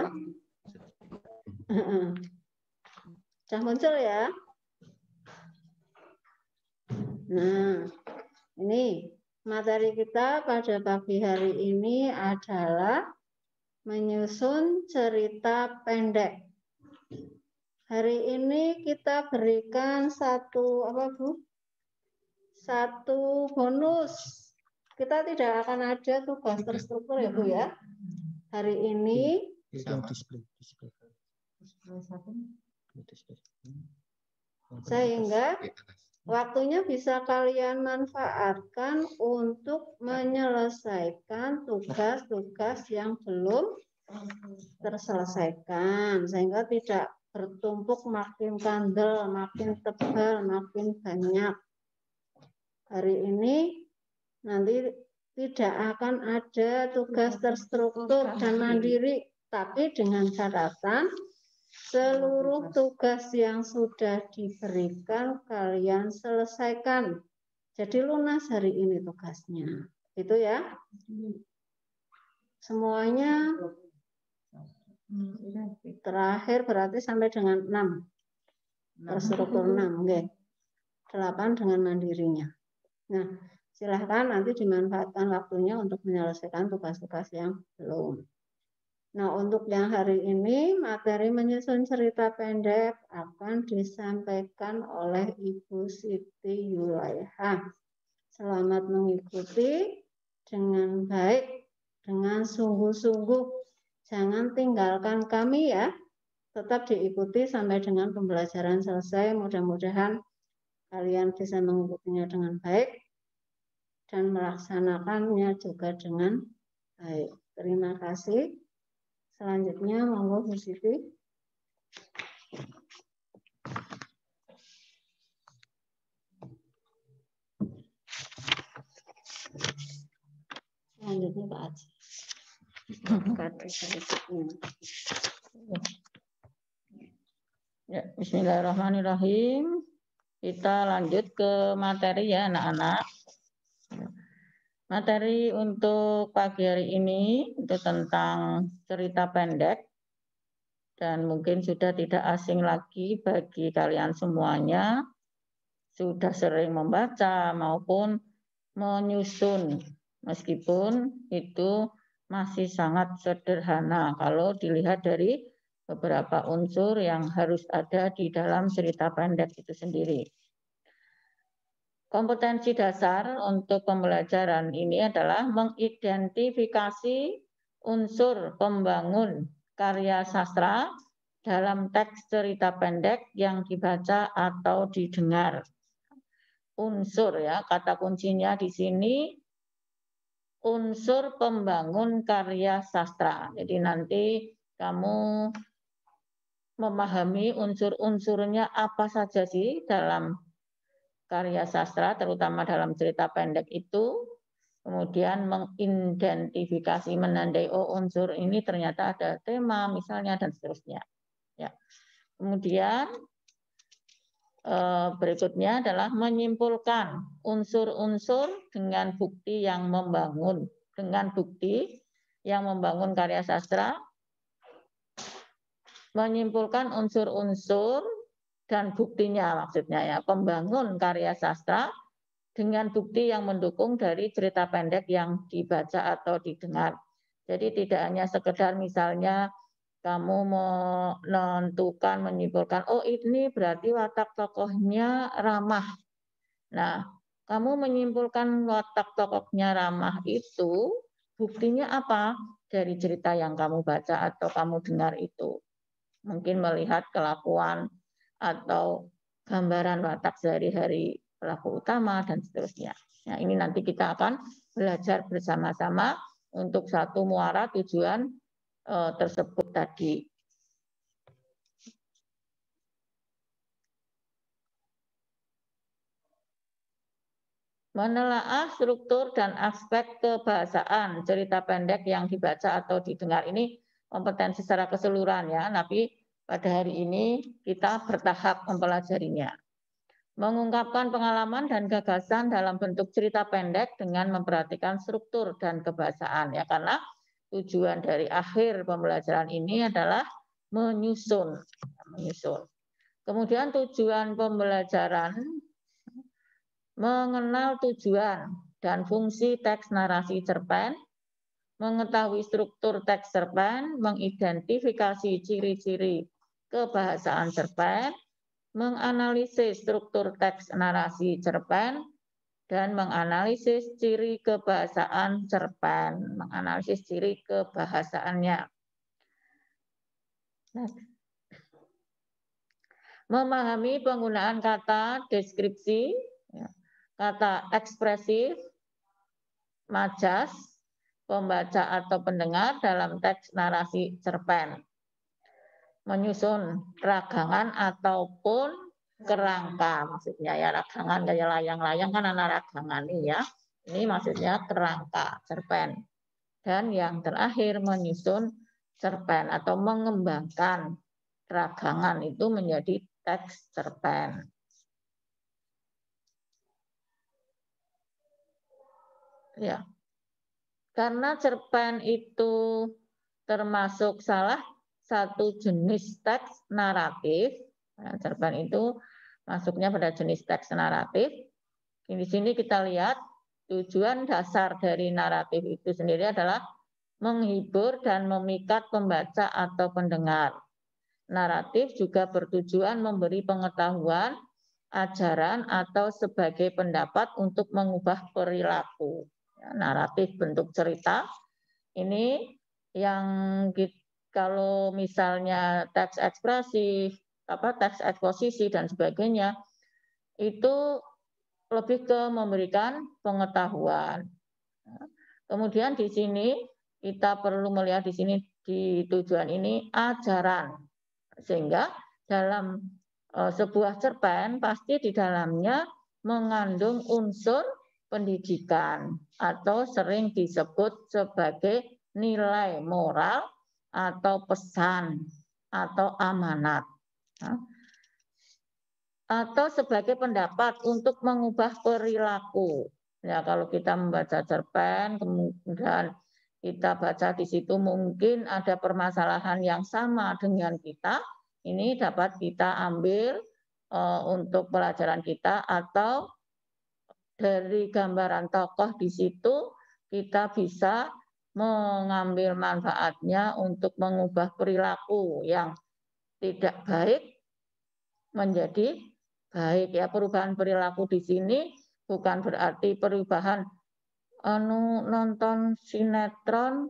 Sudah muncul ya. Nah, ini materi kita pada pagi hari ini adalah menyusun cerita pendek. Hari ini kita berikan satu apa Bu? Satu bonus. Kita tidak akan ada tugas terstruktur ya Bu ya. Hari ini sehingga waktunya bisa kalian manfaatkan untuk menyelesaikan tugas-tugas yang belum terselesaikan, sehingga tidak bertumpuk makin kandel, makin tebal, makin banyak. Hari ini nanti tidak akan ada tugas terstruktur dan mandiri, tapi dengan catatan seluruh tugas yang sudah diberikan kalian selesaikan. Jadi lunas hari ini tugasnya. Itu ya. Semuanya terakhir berarti sampai dengan 6. Terstruktur 6, nggih. 8 dengan mandirinya. Nah, silahkan nanti dimanfaatkan waktunya untuk menyelesaikan tugas-tugas yang belum. Nah, untuk yang hari ini, materi menyusun cerita pendek akan disampaikan oleh Ibu Siti Yulaiha. Selamat mengikuti dengan baik, dengan sungguh-sungguh. Jangan tinggalkan kami ya. Tetap diikuti sampai dengan pembelajaran selesai. Mudah-mudahan kalian bisa mengikutinya dengan baik dan melaksanakannya juga dengan baik. Terima kasih. Selanjutnya, monggo Bu Siti. Selanjutnya Pak Haji. Kartu selanjutnya. Ya, bismillahirrahmanirrahim. Kita lanjut ke materi ya anak-anak. Materi untuk pagi hari ini itu tentang cerita pendek. Dan mungkin sudah tidak asing lagi bagi kalian semuanya. Sudah sering membaca maupun menyusun. Meskipun itu masih sangat sederhana kalau dilihat dari beberapa unsur yang harus ada di dalam cerita pendek itu sendiri. Kompetensi dasar untuk pembelajaran ini adalah mengidentifikasi unsur pembangun karya sastra dalam teks cerita pendek yang dibaca atau didengar. Unsur ya, kata kuncinya di sini unsur pembangun karya sastra. Jadi nanti kamu memahami unsur-unsurnya apa saja sih dalam karya sastra, terutama dalam cerita pendek itu. Kemudian mengidentifikasi, menandai, oh unsur ini ternyata ada tema misalnya dan seterusnya. Ya. Kemudian berikutnya adalah menyimpulkan unsur-unsur dengan bukti yang membangun. Dengan bukti yang membangun karya sastra, menyimpulkan unsur-unsur dan buktinya maksudnya ya, pembangun karya sastra dengan bukti yang mendukung dari cerita pendek yang dibaca atau didengar. Jadi tidak hanya sekedar misalnya kamu menentukan, menyimpulkan, oh ini berarti watak tokohnya ramah. Nah, kamu menyimpulkan watak tokohnya ramah itu, buktinya apa? Dari cerita yang kamu baca atau kamu dengar itu. Mungkin melihat kelakuan atau gambaran watak sehari-hari pelaku utama dan seterusnya. Nah, ini nanti kita akan belajar bersama-sama untuk satu muara tujuan tersebut tadi. Menelaah struktur dan aspek kebahasaan cerita pendek yang dibaca atau didengar ini kompetensi secara keseluruhan ya, tapi pada hari ini kita bertahap mempelajarinya. Mengungkapkan pengalaman dan gagasan dalam bentuk cerita pendek dengan memperhatikan struktur dan kebahasaan ya, karena tujuan dari akhir pembelajaran ini adalah menyusun. Kemudian tujuan pembelajaran mengenal tujuan dan fungsi teks narasi cerpen, mengetahui struktur teks cerpen, mengidentifikasi ciri-ciri kebahasaan cerpen, menganalisis struktur teks narasi cerpen, dan menganalisis ciri kebahasaan cerpen, menganalisis ciri kebahasaannya. Memahami penggunaan kata deskripsi, kata ekspresif, majas, pembaca atau pendengar dalam teks narasi cerpen. Menyusun ragangan ataupun kerangka, maksudnya ya, ragangan kayak layang-layang kan anak ragangan ini ya. Ini maksudnya kerangka cerpen. Dan yang terakhir menyusun cerpen atau mengembangkan ragangan itu menjadi teks cerpen. Ya. Karena cerpen itu termasuk salah satu jenis teks naratif, Nah, cerpen itu masuknya pada jenis teks naratif. Di sini kita lihat tujuan dasar dari naratif itu sendiri adalah menghibur dan memikat pembaca atau pendengar. Naratif juga bertujuan memberi pengetahuan, ajaran, atau sebagai pendapat untuk mengubah perilaku. Naratif bentuk cerita ini yang kalau misalnya teks ekspresif, teks eksposisi dan sebagainya, itu lebih ke memberikan pengetahuan. Kemudian di sini kita perlu melihat di sini di tujuan ini ajaran, sehingga dalam sebuah cerpen pasti di dalamnya mengandung unsur pendidikan atau sering disebut sebagai nilai moral atau pesan atau amanat. Atau sebagai pendapat untuk mengubah perilaku. Ya, kalau kita membaca cerpen, kemudian kita baca di situ mungkin ada permasalahan yang sama dengan kita, ini dapat kita ambil untuk pelajaran kita, atau dari gambaran tokoh di situ kita bisa mengambil manfaatnya untuk mengubah perilaku yang tidak baik menjadi baik. Ya, perubahan perilaku di sini bukan berarti perubahan nonton sinetron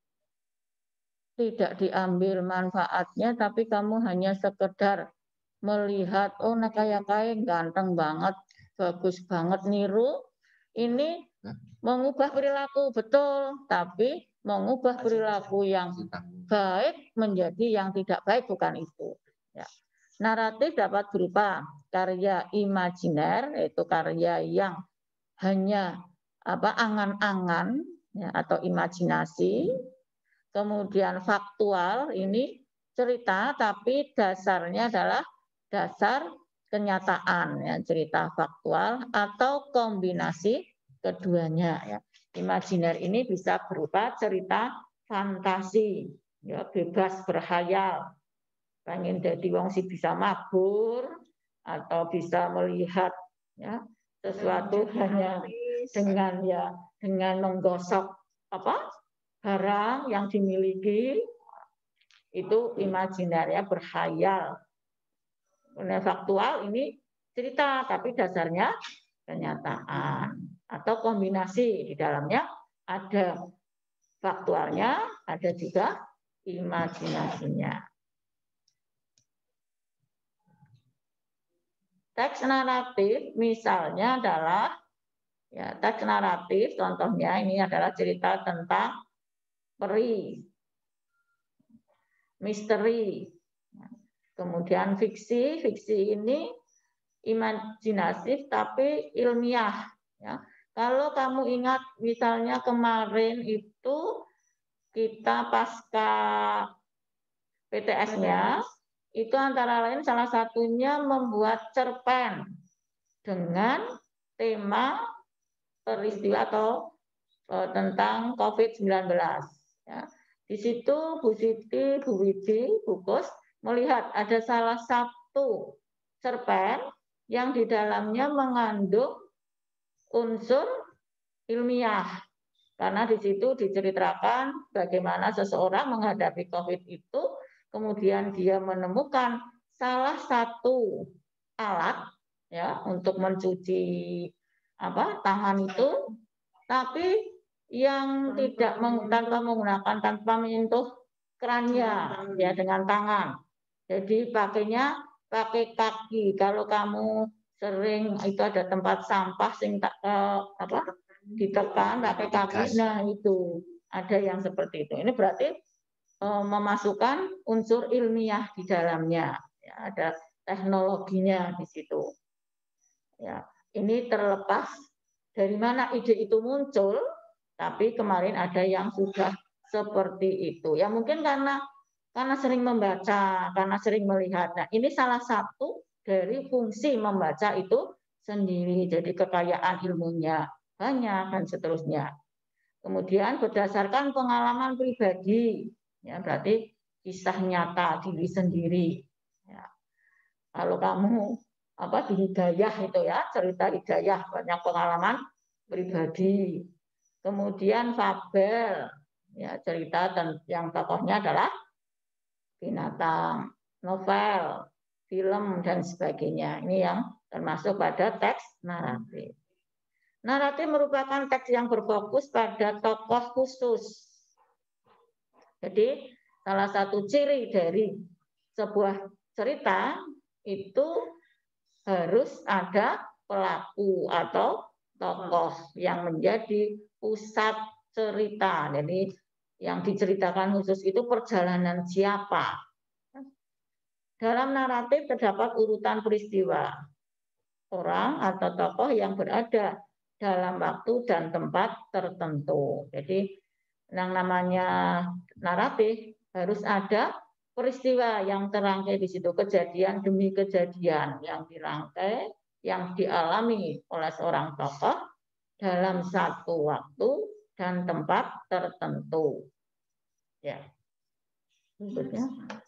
tidak diambil manfaatnya, tapi kamu hanya sekedar melihat, oh nah kayak ganteng banget, bagus banget, niru. Ini mengubah perilaku, betul, tapi mengubah perilaku yang baik menjadi yang tidak baik, bukan itu. Ya. Naratif dapat berupa karya imajiner, yaitu karya yang hanya angan-angan ya, atau imajinasi. Kemudian faktual, ini cerita tapi dasarnya adalah dasar kenyataan, ya, cerita faktual atau kombinasi keduanya. Ya. Imajiner ini bisa berupa cerita fantasi, ya, bebas berkhayal, pengen jadi wong sih bisa mabur atau bisa melihat ya sesuatu hanya dengan menggosok barang yang dimiliki, itu imajiner, ya, berkhayal. Faktual ini cerita tapi dasarnya kenyataan atau kombinasi, di dalamnya ada faktualnya, ada juga imajinasinya. Teks naratif misalnya adalah, ya, teks naratif contohnya ini adalah cerita tentang peri, misteri. Kemudian fiksi ini imajinatif tapi ilmiah. Ya. Kalau kamu ingat misalnya kemarin itu kita pasca PTS-nya, itu antara lain salah satunya membuat cerpen dengan tema peristiwa atau tentang COVID-19. Ya. Di situ Bu Siti, Bu Widi, Bu Kus melihat ada salah satu cerpen yang di dalamnya mengandung unsur ilmiah. Karena di situ diceritakan bagaimana seseorang menghadapi COVID itu, kemudian dia menemukan salah satu alat ya untuk mencuci tangan itu, tapi yang tidak tanpa menyentuh kerannya, ya, dengan tangan. Jadi pakai kaki. Kalau kamu sering itu ada tempat sampah sing ditekan pakai kaki, nah itu ada yang seperti itu. Ini berarti memasukkan unsur ilmiah di dalamnya, ya, ada teknologinya di situ. Ya, ini terlepas dari mana ide itu muncul, tapi kemarin ada yang sudah seperti itu. Ya mungkin karena sering membaca, karena sering melihat. Nah, ini salah satu dari fungsi membaca itu sendiri. Jadi kekayaan ilmunya banyak dan seterusnya. Kemudian berdasarkan pengalaman pribadi, ya berarti kisah nyata diri sendiri. Ya. Kalau kamu di Hidayah itu ya, cerita Hidayah, banyak pengalaman pribadi. Kemudian fabel, ya cerita yang tokohnya adalah binatang, novel, film dan sebagainya. Ini yang termasuk pada teks naratif. Naratif merupakan teks yang berfokus pada tokoh khusus. Jadi salah satu ciri dari sebuah cerita itu harus ada pelaku atau tokoh yang menjadi pusat cerita. Jadi yang diceritakan khusus itu perjalanan siapa. Dalam naratif terdapat urutan peristiwa, orang atau tokoh yang berada dalam waktu dan tempat tertentu. Jadi yang namanya naratif harus ada peristiwa yang terangkai di situ, kejadian demi kejadian yang dirangkai, yang dialami oleh seorang tokoh dalam satu waktu dan tempat tertentu. Ya. Berikutnya.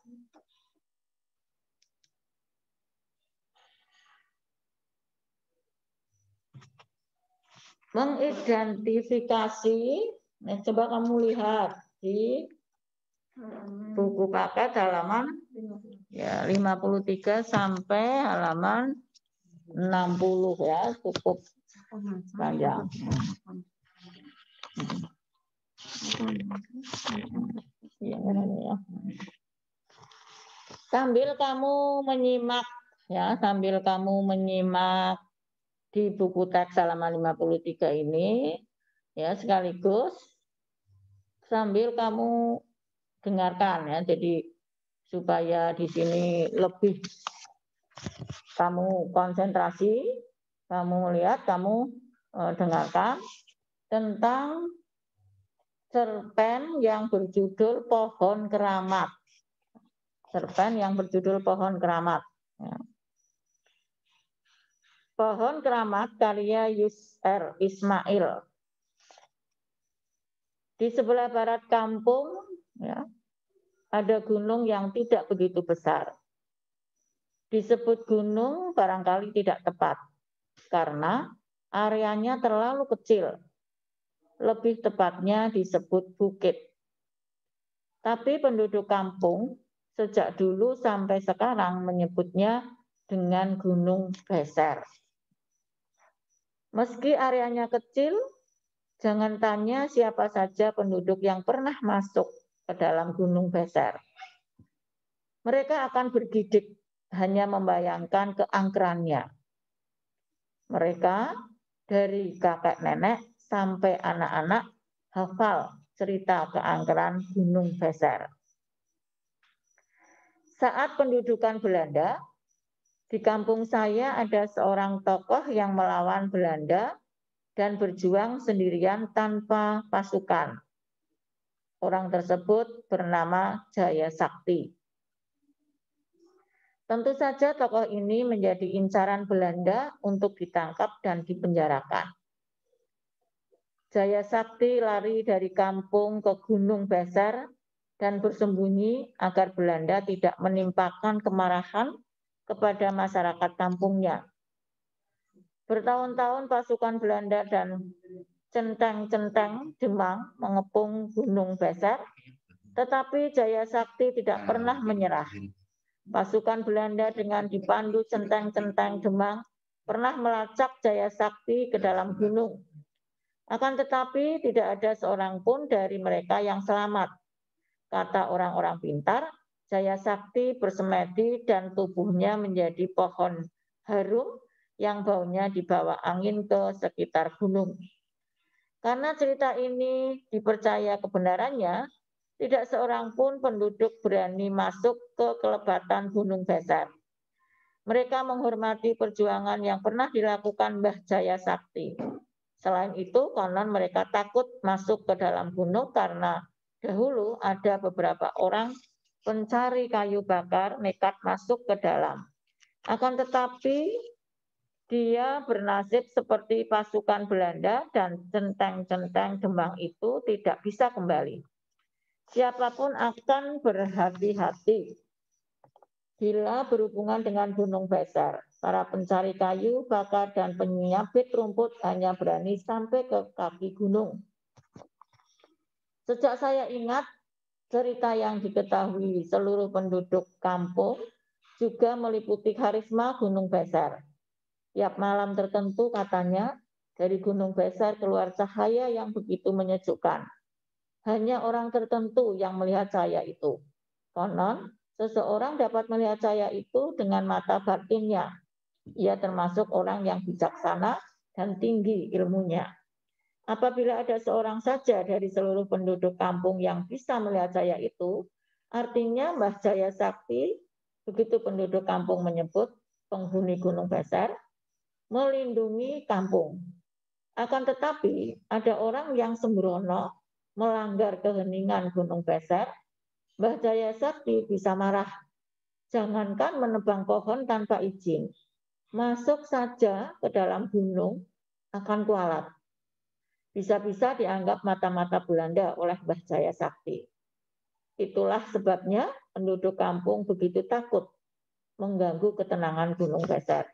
Mengidentifikasi, nah coba kamu lihat di buku paket halaman ya 53 sampai halaman 60 ya, cukup panjang. Sambil kamu menyimak ya, sambil kamu menyimak di buku teks halaman 53 ini ya, sekaligus sambil kamu dengarkan ya. Jadi supaya di sini lebih kamu konsentrasi, kamu lihat, kamu dengarkan tentang cerpen yang berjudul Pohon Keramat. Cerpen yang berjudul Pohon Keramat. Ya. Pohon Keramat karya Yus.R. Ismail. Di sebelah barat kampung ya, ada gunung yang tidak begitu besar. Disebut gunung barangkali tidak tepat, karena areanya terlalu kecil. Lebih tepatnya disebut bukit. Tapi penduduk kampung sejak dulu sampai sekarang menyebutnya dengan Gunung Beser. Meski areanya kecil, jangan tanya siapa saja penduduk yang pernah masuk ke dalam Gunung Beser. Mereka akan bergidik hanya membayangkan keangkerannya. Mereka dari kakek nenek sampai anak-anak hafal cerita keangkeran Gunung Beser. Saat pendudukan Belanda, di kampung saya ada seorang tokoh yang melawan Belanda dan berjuang sendirian tanpa pasukan. Orang tersebut bernama Jaya Sakti. Tentu saja tokoh ini menjadi incaran Belanda untuk ditangkap dan dipenjarakan. Jaya Sakti lari dari kampung ke Gunung Beser dan bersembunyi agar Belanda tidak menimpakan kemarahan kepada masyarakat kampungnya. Bertahun-tahun pasukan Belanda dan centeng-centeng Demang mengepung Gunung Beser, tetapi Jaya Sakti tidak pernah menyerah. Pasukan Belanda dengan dipandu centeng-centeng Demang pernah melacak Jaya Sakti ke dalam gunung. Akan tetapi tidak ada seorang pun dari mereka yang selamat. Kata orang-orang pintar, Jaya Sakti bersemedi dan tubuhnya menjadi pohon harum yang baunya dibawa angin ke sekitar gunung. Karena cerita ini dipercaya kebenarannya, tidak seorang pun penduduk berani masuk ke kelebatan Gunung Beser. Mereka menghormati perjuangan yang pernah dilakukan Mbah Jaya Sakti. Selain itu, konon mereka takut masuk ke dalam gunung karena dahulu ada beberapa orang pencari kayu bakar nekat masuk ke dalam. Akan tetapi, dia bernasib seperti pasukan Belanda dan centeng-centeng Demang itu tidak bisa kembali. Siapapun akan berhati-hati. Bila berhubungan dengan Gunung Beser, para pencari kayu, bakar, dan penyabit rumput hanya berani sampai ke kaki gunung. Sejak saya ingat, cerita yang diketahui seluruh penduduk kampung juga meliputi karisma Gunung Beser. Tiap malam tertentu katanya, dari Gunung Beser keluar cahaya yang begitu menyejukkan. Hanya orang tertentu yang melihat cahaya itu. Konon, seseorang dapat melihat cahaya itu dengan mata batinnya. Ia termasuk orang yang bijaksana dan tinggi ilmunya. Apabila ada seorang saja dari seluruh penduduk kampung yang bisa melihat cahaya itu, artinya Mbah Jaya Sakti, begitu penduduk kampung menyebut penghuni Gunung Beser, melindungi kampung. Akan tetapi, ada orang yang sembrono melanggar keheningan Gunung Beser, Mbah Jaya Sakti bisa marah. Jangankan menebang pohon tanpa izin, masuk saja ke dalam gunung akan kualat. Bisa-bisa dianggap mata-mata Belanda oleh Mbah Jaya Sakti. Itulah sebabnya penduduk kampung begitu takut mengganggu ketenangan Gunung Beser.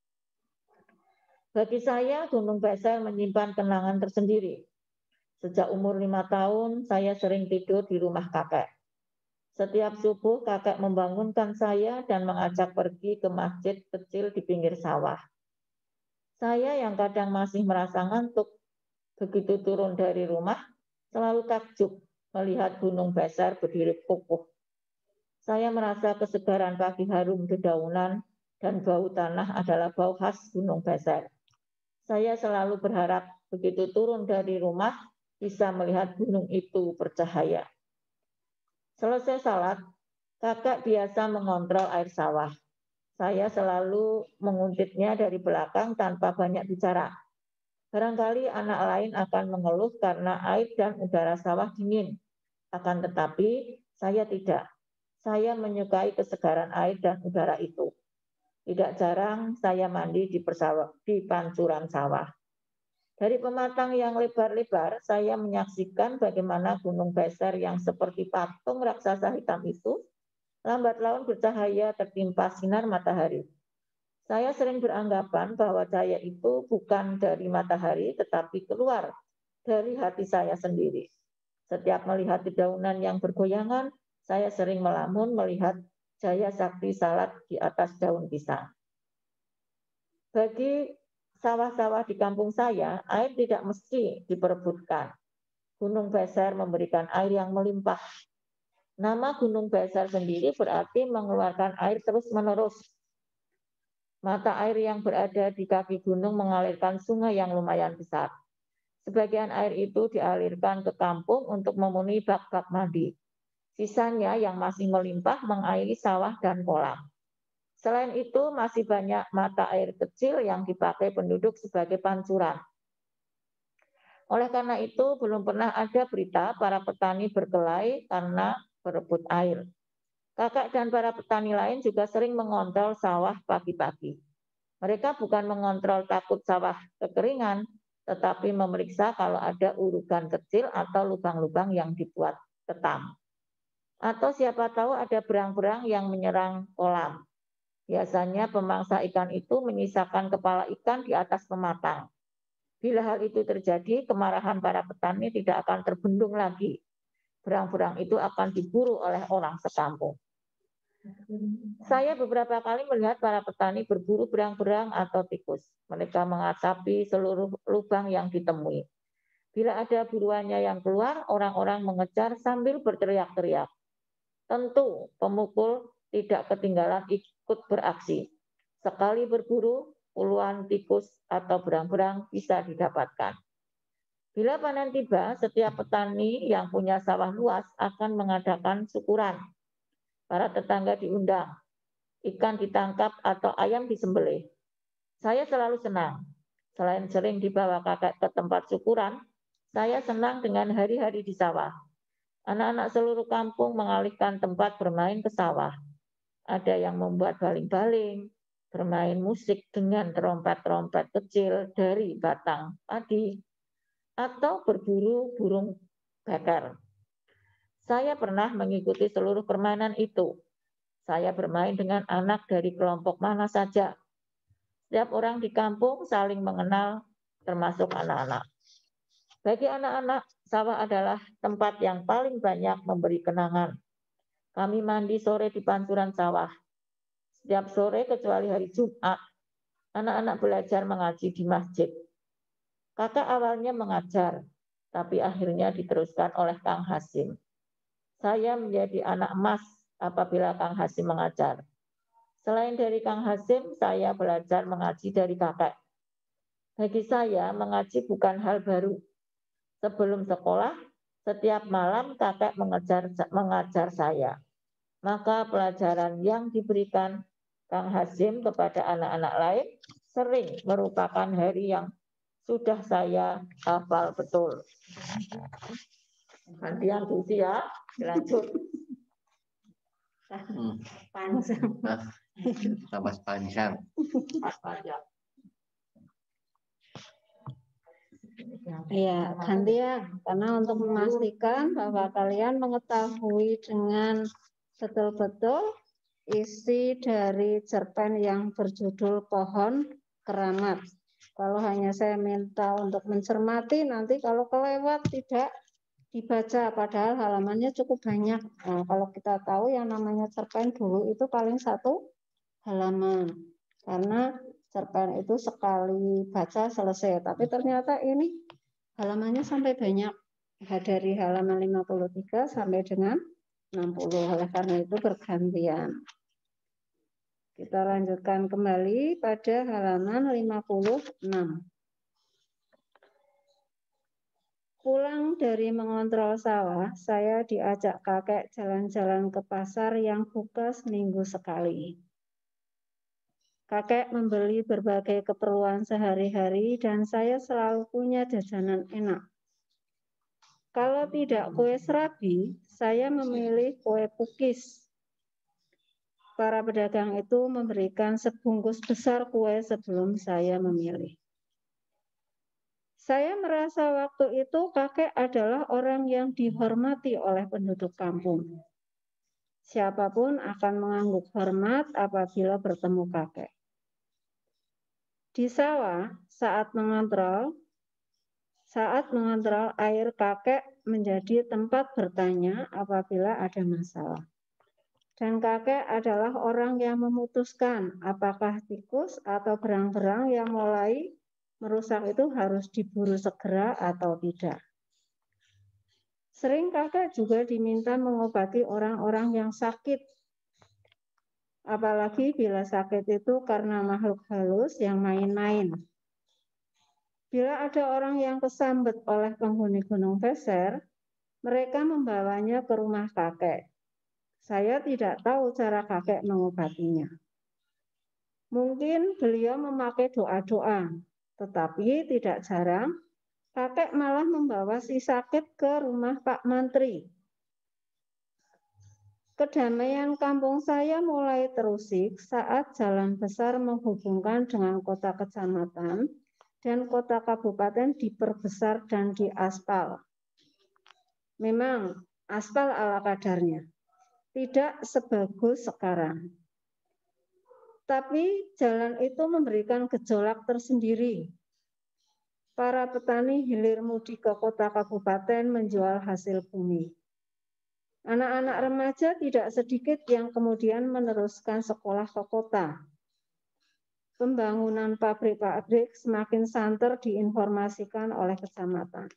Bagi saya, Gunung Beser menyimpan kenangan tersendiri. Sejak umur 5 tahun, saya sering tidur di rumah kakek. Setiap subuh, kakek membangunkan saya dan mengajak pergi ke masjid kecil di pinggir sawah. Saya yang kadang masih merasa ngantuk, begitu turun dari rumah, selalu takjub melihat Gunung Beser berdiri kokoh. Saya merasa kesegaran pagi harum dedaunan dan bau tanah adalah bau khas Gunung Beser. Saya selalu berharap begitu turun dari rumah, bisa melihat gunung itu bercahaya. Selesai salat, kakak biasa mengontrol air sawah. Saya selalu menguntitnya dari belakang tanpa banyak bicara. Barangkali anak lain akan mengeluh karena air dan udara sawah dingin. Akan tetapi, saya tidak. Saya menyukai kesegaran air dan udara itu. Tidak jarang saya mandi di pancuran sawah. Dari pematang yang lebar-lebar, saya menyaksikan bagaimana Gunung Beser yang seperti patung raksasa hitam itu lambat laun bercahaya tertimpa sinar matahari. Saya sering beranggapan bahwa cahaya itu bukan dari matahari, tetapi keluar dari hati saya sendiri. Setiap melihat dedaunan yang bergoyangan, saya sering melamun melihat Jaya Sakti salat di atas daun pisang. Bagi sawah-sawah di kampung saya, air tidak mesti diperebutkan. Gunung Beser memberikan air yang melimpah. Nama Gunung Beser sendiri berarti mengeluarkan air terus-menerus. Mata air yang berada di kaki gunung mengalirkan sungai yang lumayan besar. Sebagian air itu dialirkan ke kampung untuk memenuhi bak-bak mandi. Sisanya yang masih melimpah mengairi sawah dan kolam. Selain itu, masih banyak mata air kecil yang dipakai penduduk sebagai pancuran. Oleh karena itu, belum pernah ada berita para petani berkelahi karena berebut air. Kakak dan para petani lain juga sering mengontrol sawah pagi-pagi. Mereka bukan mengontrol takut sawah kekeringan, tetapi memeriksa kalau ada urugan kecil atau lubang-lubang yang dibuat ketam. Atau siapa tahu ada berang-berang yang menyerang kolam. Biasanya pemangsa ikan itu menyisakan kepala ikan di atas pematang. Bila hal itu terjadi, kemarahan para petani tidak akan terbendung lagi. Berang-berang itu akan diburu oleh orang sekampung. Saya beberapa kali melihat para petani berburu berang-berang atau tikus. Mereka mengasapi seluruh lubang yang ditemui. Bila ada buruannya yang keluar, orang-orang mengejar sambil berteriak-teriak. Tentu pemukul tidak ketinggalan ikut beraksi. Sekali berburu, puluhan tikus atau berang-berang bisa didapatkan. Bila panen tiba, setiap petani yang punya sawah luas akan mengadakan syukuran. Para tetangga diundang, ikan ditangkap atau ayam disembelih. Saya selalu senang. Selain sering dibawa kakek ke tempat syukuran, saya senang dengan hari-hari di sawah. Anak-anak seluruh kampung mengalihkan tempat bermain ke sawah. Ada yang membuat baling-baling, bermain musik dengan trompet-trompet kecil dari batang padi, atau berburu burung beker. Saya pernah mengikuti seluruh permainan itu. Saya bermain dengan anak dari kelompok mana saja. Setiap orang di kampung saling mengenal, termasuk anak-anak. Bagi anak-anak, sawah adalah tempat yang paling banyak memberi kenangan. Kami mandi sore di pancuran sawah. Setiap sore kecuali hari Jumat, anak-anak belajar mengaji di masjid. Kakak awalnya mengajar, tapi akhirnya diteruskan oleh Kang Hasim. Saya menjadi anak emas apabila Kang Hasim mengajar. Selain dari Kang Hasim, saya belajar mengaji dari kakek. Bagi saya, mengaji bukan hal baru. Sebelum sekolah, setiap malam kakek mengajar saya. Maka pelajaran yang diberikan Kang Hasim kepada anak-anak lain sering merupakan hari yang sudah saya hafal betul. Gantian Susi ya, lanjut. Panjang. Tambah panjang. Ya, gantian. Karena untuk memastikan bahwa kalian mengetahui dengan betul-betul isi dari cerpen yang berjudul Pohon Keramat. Kalau hanya saya minta untuk mencermati, nanti kalau kelewat tidak dibaca, padahal halamannya cukup banyak. Nah, kalau kita tahu yang namanya cerpen dulu itu paling 1 halaman. Karena cerpen itu sekali baca selesai. Tapi ternyata ini halamannya sampai banyak. Dari halaman 53 sampai dengan 60. Oleh karena itu bergantian. Kita lanjutkan kembali pada halaman 56. Pulang dari mengontrol sawah, saya diajak kakek jalan-jalan ke pasar yang buka seminggu sekali. Kakek membeli berbagai keperluan sehari-hari dan saya selalu punya jajanan enak. Kalau tidak kue serabi, saya memilih kue pukis. Para pedagang itu memberikan sebungkus besar kue sebelum saya memilih. Saya merasa waktu itu kakek adalah orang yang dihormati oleh penduduk kampung. Siapapun akan mengangguk hormat apabila bertemu kakek. Di sawah, saat mengontrol air kakek menjadi tempat bertanya apabila ada masalah. Dan kakek adalah orang yang memutuskan apakah tikus atau berang-berang yang mulai merusak itu harus diburu segera atau tidak. Sering kakek juga diminta mengobati orang-orang yang sakit. Apalagi bila sakit itu karena makhluk halus yang main-main. Bila ada orang yang kesambet oleh penghuni Gunung Beser, mereka membawanya ke rumah kakek. Saya tidak tahu cara kakek mengobatinya. Mungkin beliau memakai doa-doa, tetapi tidak jarang kakek malah membawa si sakit ke rumah Pak Mantri. Kedamaian kampung saya mulai terusik saat jalan besar menghubungkan dengan kota kecamatan dan kota kabupaten diperbesar dan diaspal. Memang aspal ala kadarnya. Tidak sebagus sekarang. Tapi jalan itu memberikan gejolak tersendiri. Para petani hilir mudik ke kota kabupaten menjual hasil bumi. Anak-anak remaja tidak sedikit yang kemudian meneruskan sekolah ke kota. Pembangunan pabrik-pabrik semakin santer diinformasikan oleh kecamatan.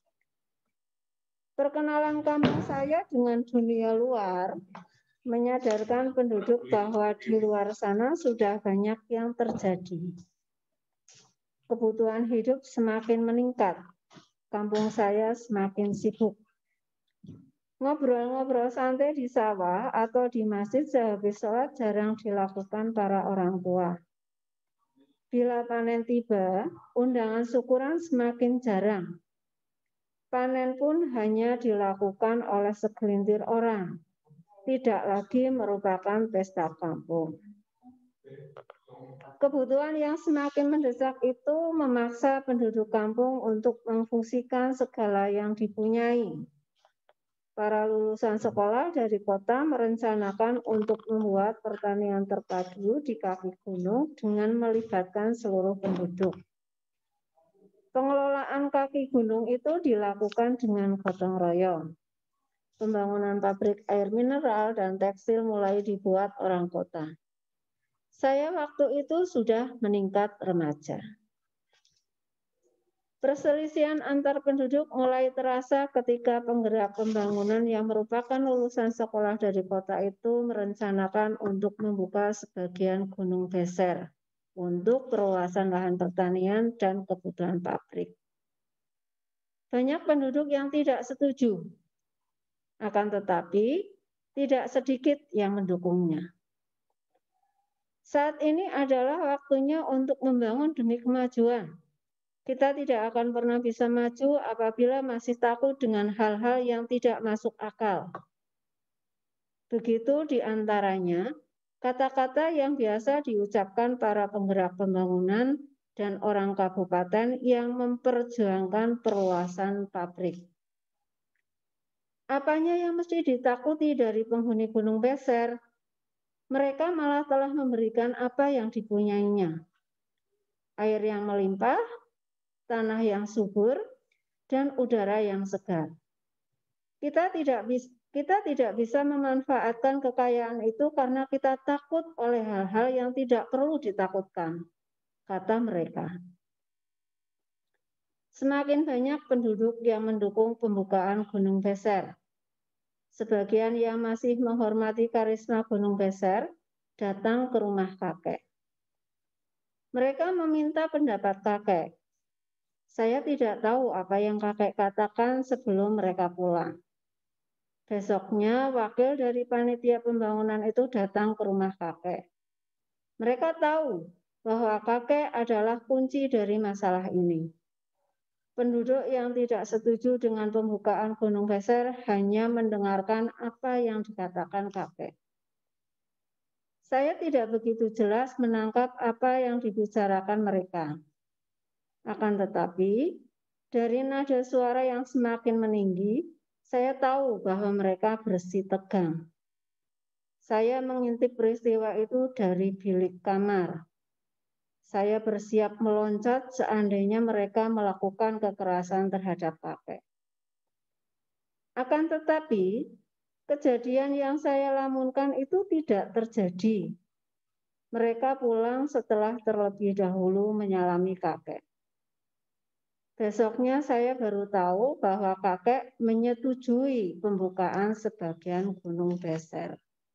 Perkenalan kampung saya dengan dunia luar menyadarkan penduduk bahwa di luar sana sudah banyak yang terjadi. Kebutuhan hidup semakin meningkat. Kampung saya semakin sibuk. Ngobrol-ngobrol santai di sawah atau di masjid sehabis sholat jarang dilakukan para orang tua. Bila panen tiba, undangan syukuran semakin jarang. Panen pun hanya dilakukan oleh segelintir orang. Tidak lagi merupakan pesta kampung. Kebutuhan yang semakin mendesak itu memaksa penduduk kampung untuk memfungsikan segala yang dipunyai. para lulusan sekolah dari kota merencanakan untuk membuat pertanian terpadu di kaki gunung dengan melibatkan seluruh penduduk. Pengelolaan kaki gunung itu dilakukan dengan gotong royong. Pembangunan pabrik air mineral dan tekstil mulai dibuat orang kota. Saya waktu itu sudah meningkat remaja. Perselisihan antar penduduk mulai terasa ketika penggerak pembangunan yang merupakan lulusan sekolah dari kota itu merencanakan untuk membuka sebagian Gunung Beser untuk perluasan lahan pertanian dan kebutuhan pabrik. Banyak penduduk yang tidak setuju, akan tetapi tidak sedikit yang mendukungnya. Saat ini adalah waktunya untuk membangun demi kemajuan. Kita tidak akan pernah bisa maju apabila masih takut dengan hal-hal yang tidak masuk akal. Begitu di antaranya kata-kata yang biasa diucapkan para penggerak pembangunan dan orang kabupaten yang memperjuangkan perluasan pabrik. Apanya yang mesti ditakuti dari penghuni Gunung Beser? Mereka malah telah memberikan apa yang dipunyainya. Air yang melimpah, tanah yang subur, dan udara yang segar. Kita tidak bisa memanfaatkan kekayaan itu karena kita takut oleh hal-hal yang tidak perlu ditakutkan, kata mereka. Semakin banyak penduduk yang mendukung pembukaan Gunung Beser. Sebagian yang masih menghormati karisma Gunung Beser datang ke rumah kakek. Mereka meminta pendapat kakek. Saya tidak tahu apa yang kakek katakan sebelum mereka pulang. Besoknya, wakil dari panitia pembangunan itu datang ke rumah kakek. Mereka tahu bahwa kakek adalah kunci dari masalah ini. Penduduk yang tidak setuju dengan pembukaan Gunung Beser hanya mendengarkan apa yang dikatakan kakek. Saya tidak begitu jelas menangkap apa yang dibicarakan mereka. Akan tetapi, dari nada suara yang semakin meninggi, saya tahu bahwa mereka bersih tegang. Saya mengintip peristiwa itu dari bilik kamar. Saya bersiap meloncat seandainya mereka melakukan kekerasan terhadap kakek. Akan tetapi, kejadian yang saya lamunkan itu tidak terjadi. Mereka pulang setelah terlebih dahulu menyalami kakek. Besoknya saya baru tahu bahwa kakek menyetujui pembukaan sebagian Gunung Beser.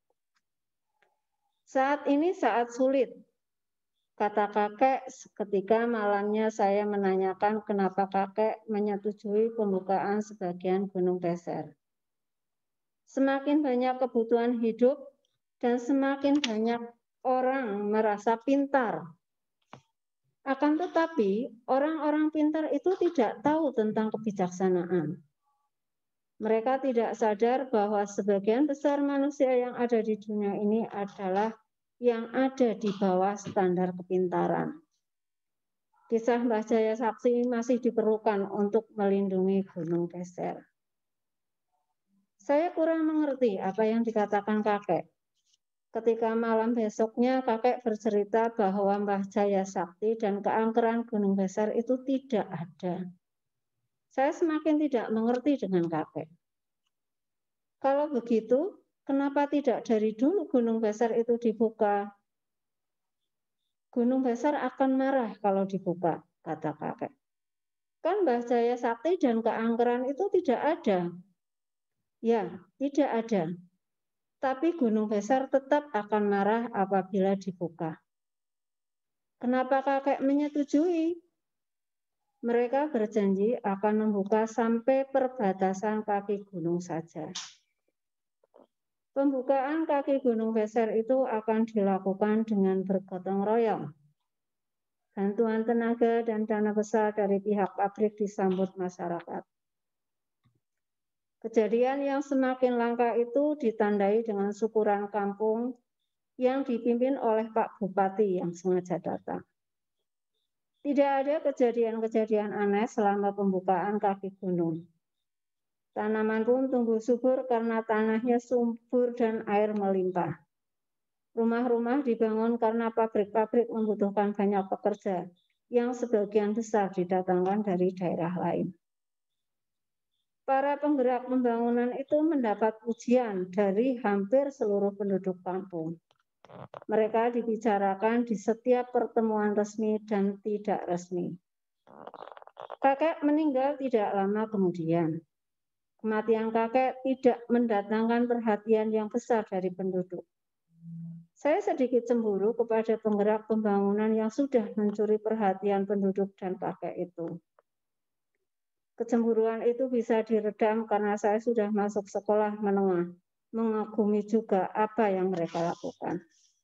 Saat ini saat sulit, kata kakek ketika malamnya saya menanyakan kenapa kakek menyetujui pembukaan sebagian Gunung Beser. Semakin banyak kebutuhan hidup dan semakin banyak orang merasa pintar. Akan tetapi, orang-orang pintar itu tidak tahu tentang kebijaksanaan. Mereka tidak sadar bahwa sebagian besar manusia yang ada di dunia ini adalah yang ada di bawah standar kepintaran. Kisah Mbah Jaya Sakti masih diperlukan untuk melindungi Gunung Beser. Saya kurang mengerti apa yang dikatakan kakek. Ketika malam besoknya kakek bercerita bahwa Mbah Jaya Sakti dan keangkeran Gunung Beser itu tidak ada. Saya semakin tidak mengerti dengan kakek. Kalau begitu, kenapa tidak dari dulu Gunung Beser itu dibuka? Gunung Beser akan marah kalau dibuka, kata kakek. Kan Mbah Jaya Sakti dan keangkeran itu tidak ada. Ya, tidak ada. Tapi Gunung Beser tetap akan marah apabila dibuka. Kenapa kakek menyetujui? Mereka berjanji akan membuka sampai perbatasan kaki gunung saja. Pembukaan kaki Gunung Beser itu akan dilakukan dengan bergotong royong. Bantuan tenaga dan dana besar dari pihak pabrik disambut masyarakat. Kejadian yang semakin langka itu ditandai dengan syukuran kampung yang dipimpin oleh Pak Bupati yang sengaja datang. Tidak ada kejadian-kejadian aneh selama pembukaan kaki gunung. Tanaman pun tumbuh subur karena tanahnya subur dan air melimpah. Rumah-rumah dibangun karena pabrik-pabrik membutuhkan banyak pekerja, yang sebagian besar didatangkan dari daerah lain. Para penggerak pembangunan itu mendapat pujian dari hampir seluruh penduduk kampung. Mereka dibicarakan di setiap pertemuan resmi dan tidak resmi. Kakek meninggal tidak lama kemudian. Kematian kakek tidak mendatangkan perhatian yang besar dari penduduk. Saya sedikit cemburu kepada penggerak pembangunan yang sudah mencuri perhatian penduduk dan kakek itu. Kecemburuan itu bisa diredam karena saya sudah masuk sekolah menengah, mengagumi juga apa yang mereka lakukan.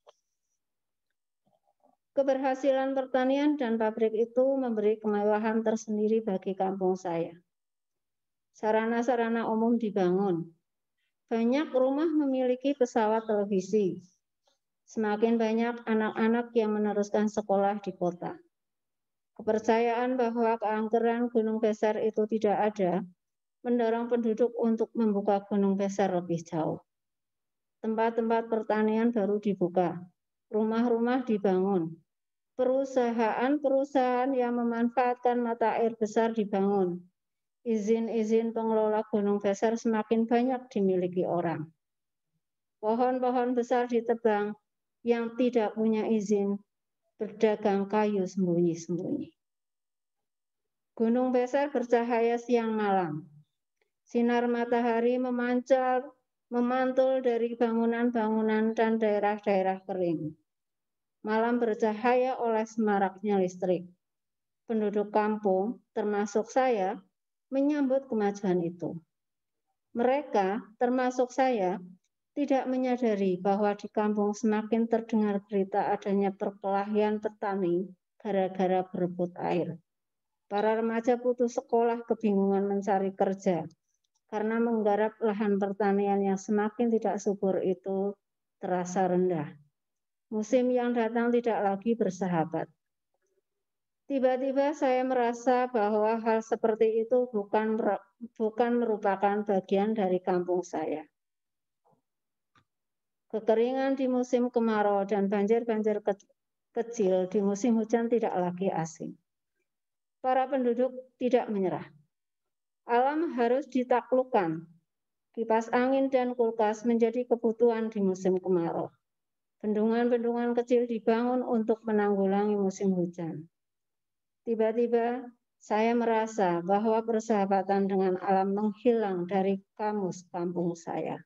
Keberhasilan pertanian dan pabrik itu memberi kemewahan tersendiri bagi kampung saya. Sarana-sarana umum dibangun. Banyak rumah memiliki pesawat televisi. Semakin banyak anak-anak yang meneruskan sekolah di kota. Kepercayaan bahwa keangkeran Gunung Beser itu tidak ada, mendorong penduduk untuk membuka Gunung Beser lebih jauh. Tempat-tempat pertanian baru dibuka, rumah-rumah dibangun, perusahaan-perusahaan yang memanfaatkan mata air besar dibangun. Izin-izin pengelola Gunung Beser semakin banyak dimiliki orang. Pohon-pohon besar ditebang yang tidak punya izin, berdagang kayu sembunyi-sembunyi. Gunung Beser bercahaya siang malam. Sinar matahari memantul dari bangunan-bangunan dan daerah-daerah kering. Malam bercahaya oleh semaraknya listrik. Penduduk kampung, termasuk saya, menyambut kemajuan itu. Mereka, termasuk saya, tidak menyadari bahwa di kampung semakin terdengar berita adanya perkelahian petani gara-gara berebut air. Para remaja putus sekolah kebingungan mencari kerja karena menggarap lahan pertanian yang semakin tidak subur itu terasa rendah. Musim yang datang tidak lagi bersahabat. Tiba-tiba saya merasa bahwa hal seperti itu bukan merupakan bagian dari kampung saya. Kekeringan di musim kemarau dan banjir-banjir kecil di musim hujan tidak lagi asing. Para penduduk tidak menyerah. Alam harus ditaklukkan. Kipas angin dan kulkas menjadi kebutuhan di musim kemarau. Bendungan-bendungan kecil dibangun untuk menanggulangi musim hujan. Tiba-tiba saya merasa bahwa persahabatan dengan alam menghilang dari kamus kampung saya.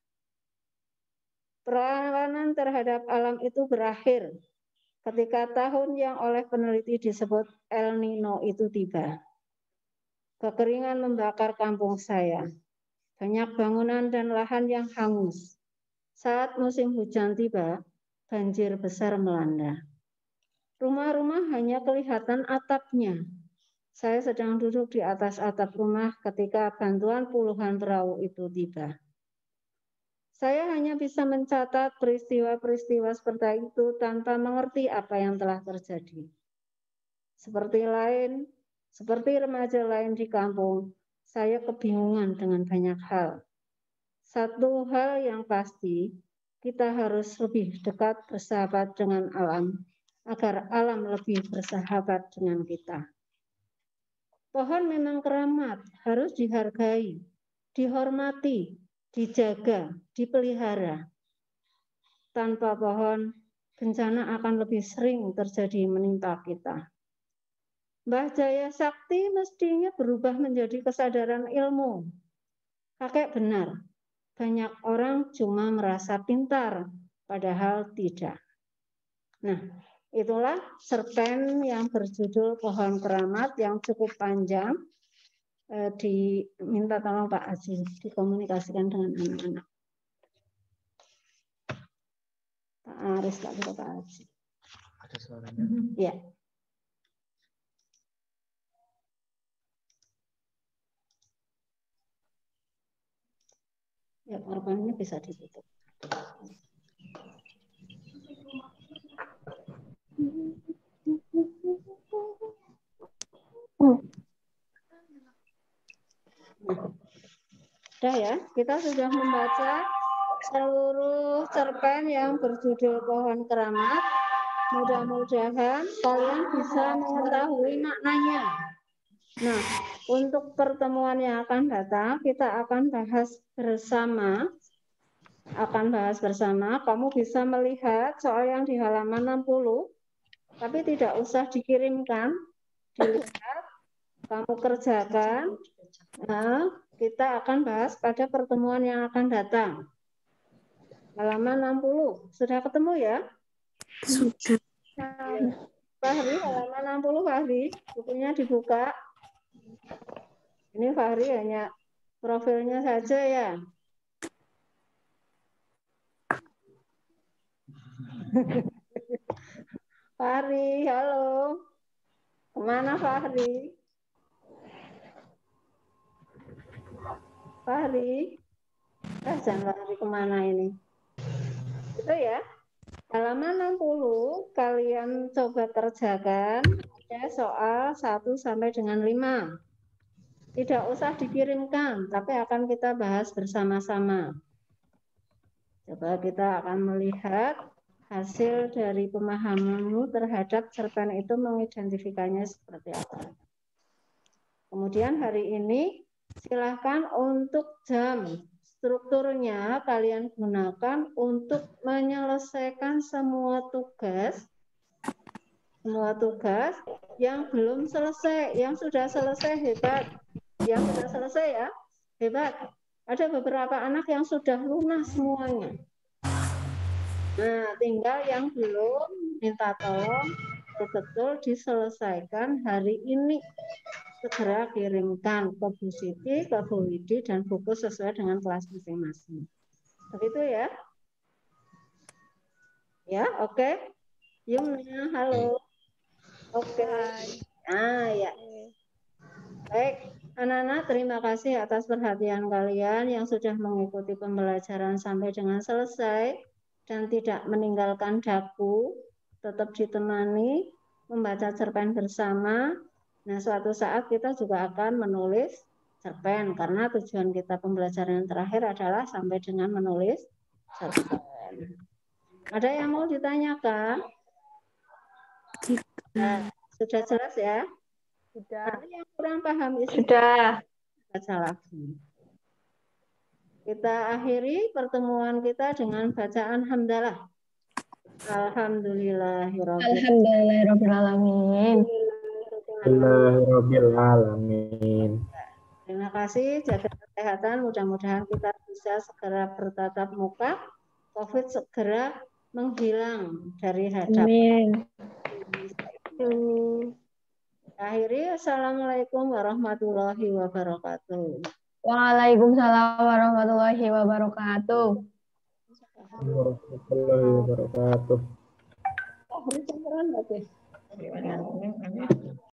Perlawanan terhadap alam itu berakhir ketika tahun yang oleh peneliti disebut El Nino itu tiba. Kekeringan membakar kampung saya. Banyak bangunan dan lahan yang hangus. Saat musim hujan tiba, banjir besar melanda. Rumah-rumah hanya kelihatan atapnya. Saya sedang duduk di atas atap rumah ketika bantuan puluhan perahu itu tiba. Saya hanya bisa mencatat peristiwa-peristiwa seperti itu tanpa mengerti apa yang telah terjadi. Seperti remaja lain di kampung, saya kebingungan dengan banyak hal. Satu hal yang pasti, kita harus lebih dekat bersahabat dengan alam, agar alam lebih bersahabat dengan kita. Pohon memang keramat, harus dihargai, dihormati, dijaga, dipelihara. Tanpa pohon, bencana akan lebih sering terjadi menimpa kita. Mbah Jaya Sakti mestinya berubah menjadi kesadaran ilmu. Kakek benar, banyak orang cuma merasa pintar, padahal tidak. Nah, itulah cerpen yang berjudul Pohon Keramat yang cukup panjang. Diminta tolong Pak Aji dikomunikasikan dengan anak-anak. Pak Aris, Pak Aji. Ada suaranya. Ya. Ya, korbannya bisa ditutup. Sudah ya, kita sudah membaca seluruh cerpen yang berjudul Pohon Keramat. Mudah-mudahan kalian bisa mengetahui maknanya. Nah, untuk pertemuan yang akan datang, kita akan bahas bersama. Kamu bisa melihat soal yang di halaman 60, tapi tidak usah dikirimkan, dilihat, kamu kerjakan. Nah, kita akan bahas pada pertemuan yang akan datang. Halaman 60, sudah ketemu ya? Sudah. Fahri, halaman 60 Fahri, bukunya dibuka. Ini Fahri hanya profilnya saja ya. Fahri, halo. Kemana Fahri? Fahri? Jangan Fahri kemana ini? Itu ya. Halaman 60, kalian coba kerjakan. Ada soal 1 sampai dengan 5. Tidak usah dikirimkan, tapi akan kita bahas bersama-sama. Coba kita akan melihat hasil dari pemahamanmu terhadap cerpen itu, mengidentifikasinya seperti apa. Kemudian hari ini silahkan untuk jam. Strukturnya kalian gunakan untuk menyelesaikan semua tugas yang belum selesai. Yang sudah selesai hebat. Yang sudah selesai ya, hebat. Ada beberapa anak yang sudah lunas semuanya. Nah, tinggal yang belum, minta tolong betul-betul diselesaikan hari ini. Segera kirimkan ke Bu Siti, ke Bu Widi, dan buku sesuai dengan kelas masing-masing. Begitu ya? Ya, oke. Yumna, halo. Oke. Ah, ya. Baik, anak-anak, terima kasih atas perhatian kalian yang sudah mengikuti pembelajaran sampai dengan selesai dan tidak meninggalkan daku, tetap ditemani, membaca cerpen bersama. Nah, suatu saat kita juga akan menulis cerpen, karena tujuan kita pembelajaran yang terakhir adalah sampai dengan menulis cerpen. Ada yang mau ditanyakan? Nah, sudah jelas ya? Sudah. Ada yang kurang paham isi? Sudah. Baca lagi. Kita akhiri pertemuan kita dengan bacaan hamdalah. Alhamdulillahirrahmanirrahim. Alhamdulillahirrahmanirrahim. Terima kasih, jaga kesehatan. Mudah-mudahan kita bisa segera bertatap muka. COVID segera menghilang dari hadapan. Amin. Akhiri, assalamualaikum warahmatullahi wabarakatuh. Waalaikumsalam warahmatullahi wabarakatuh. Warahmatullahi wabarakatuh. Oh, ini campuran bagus.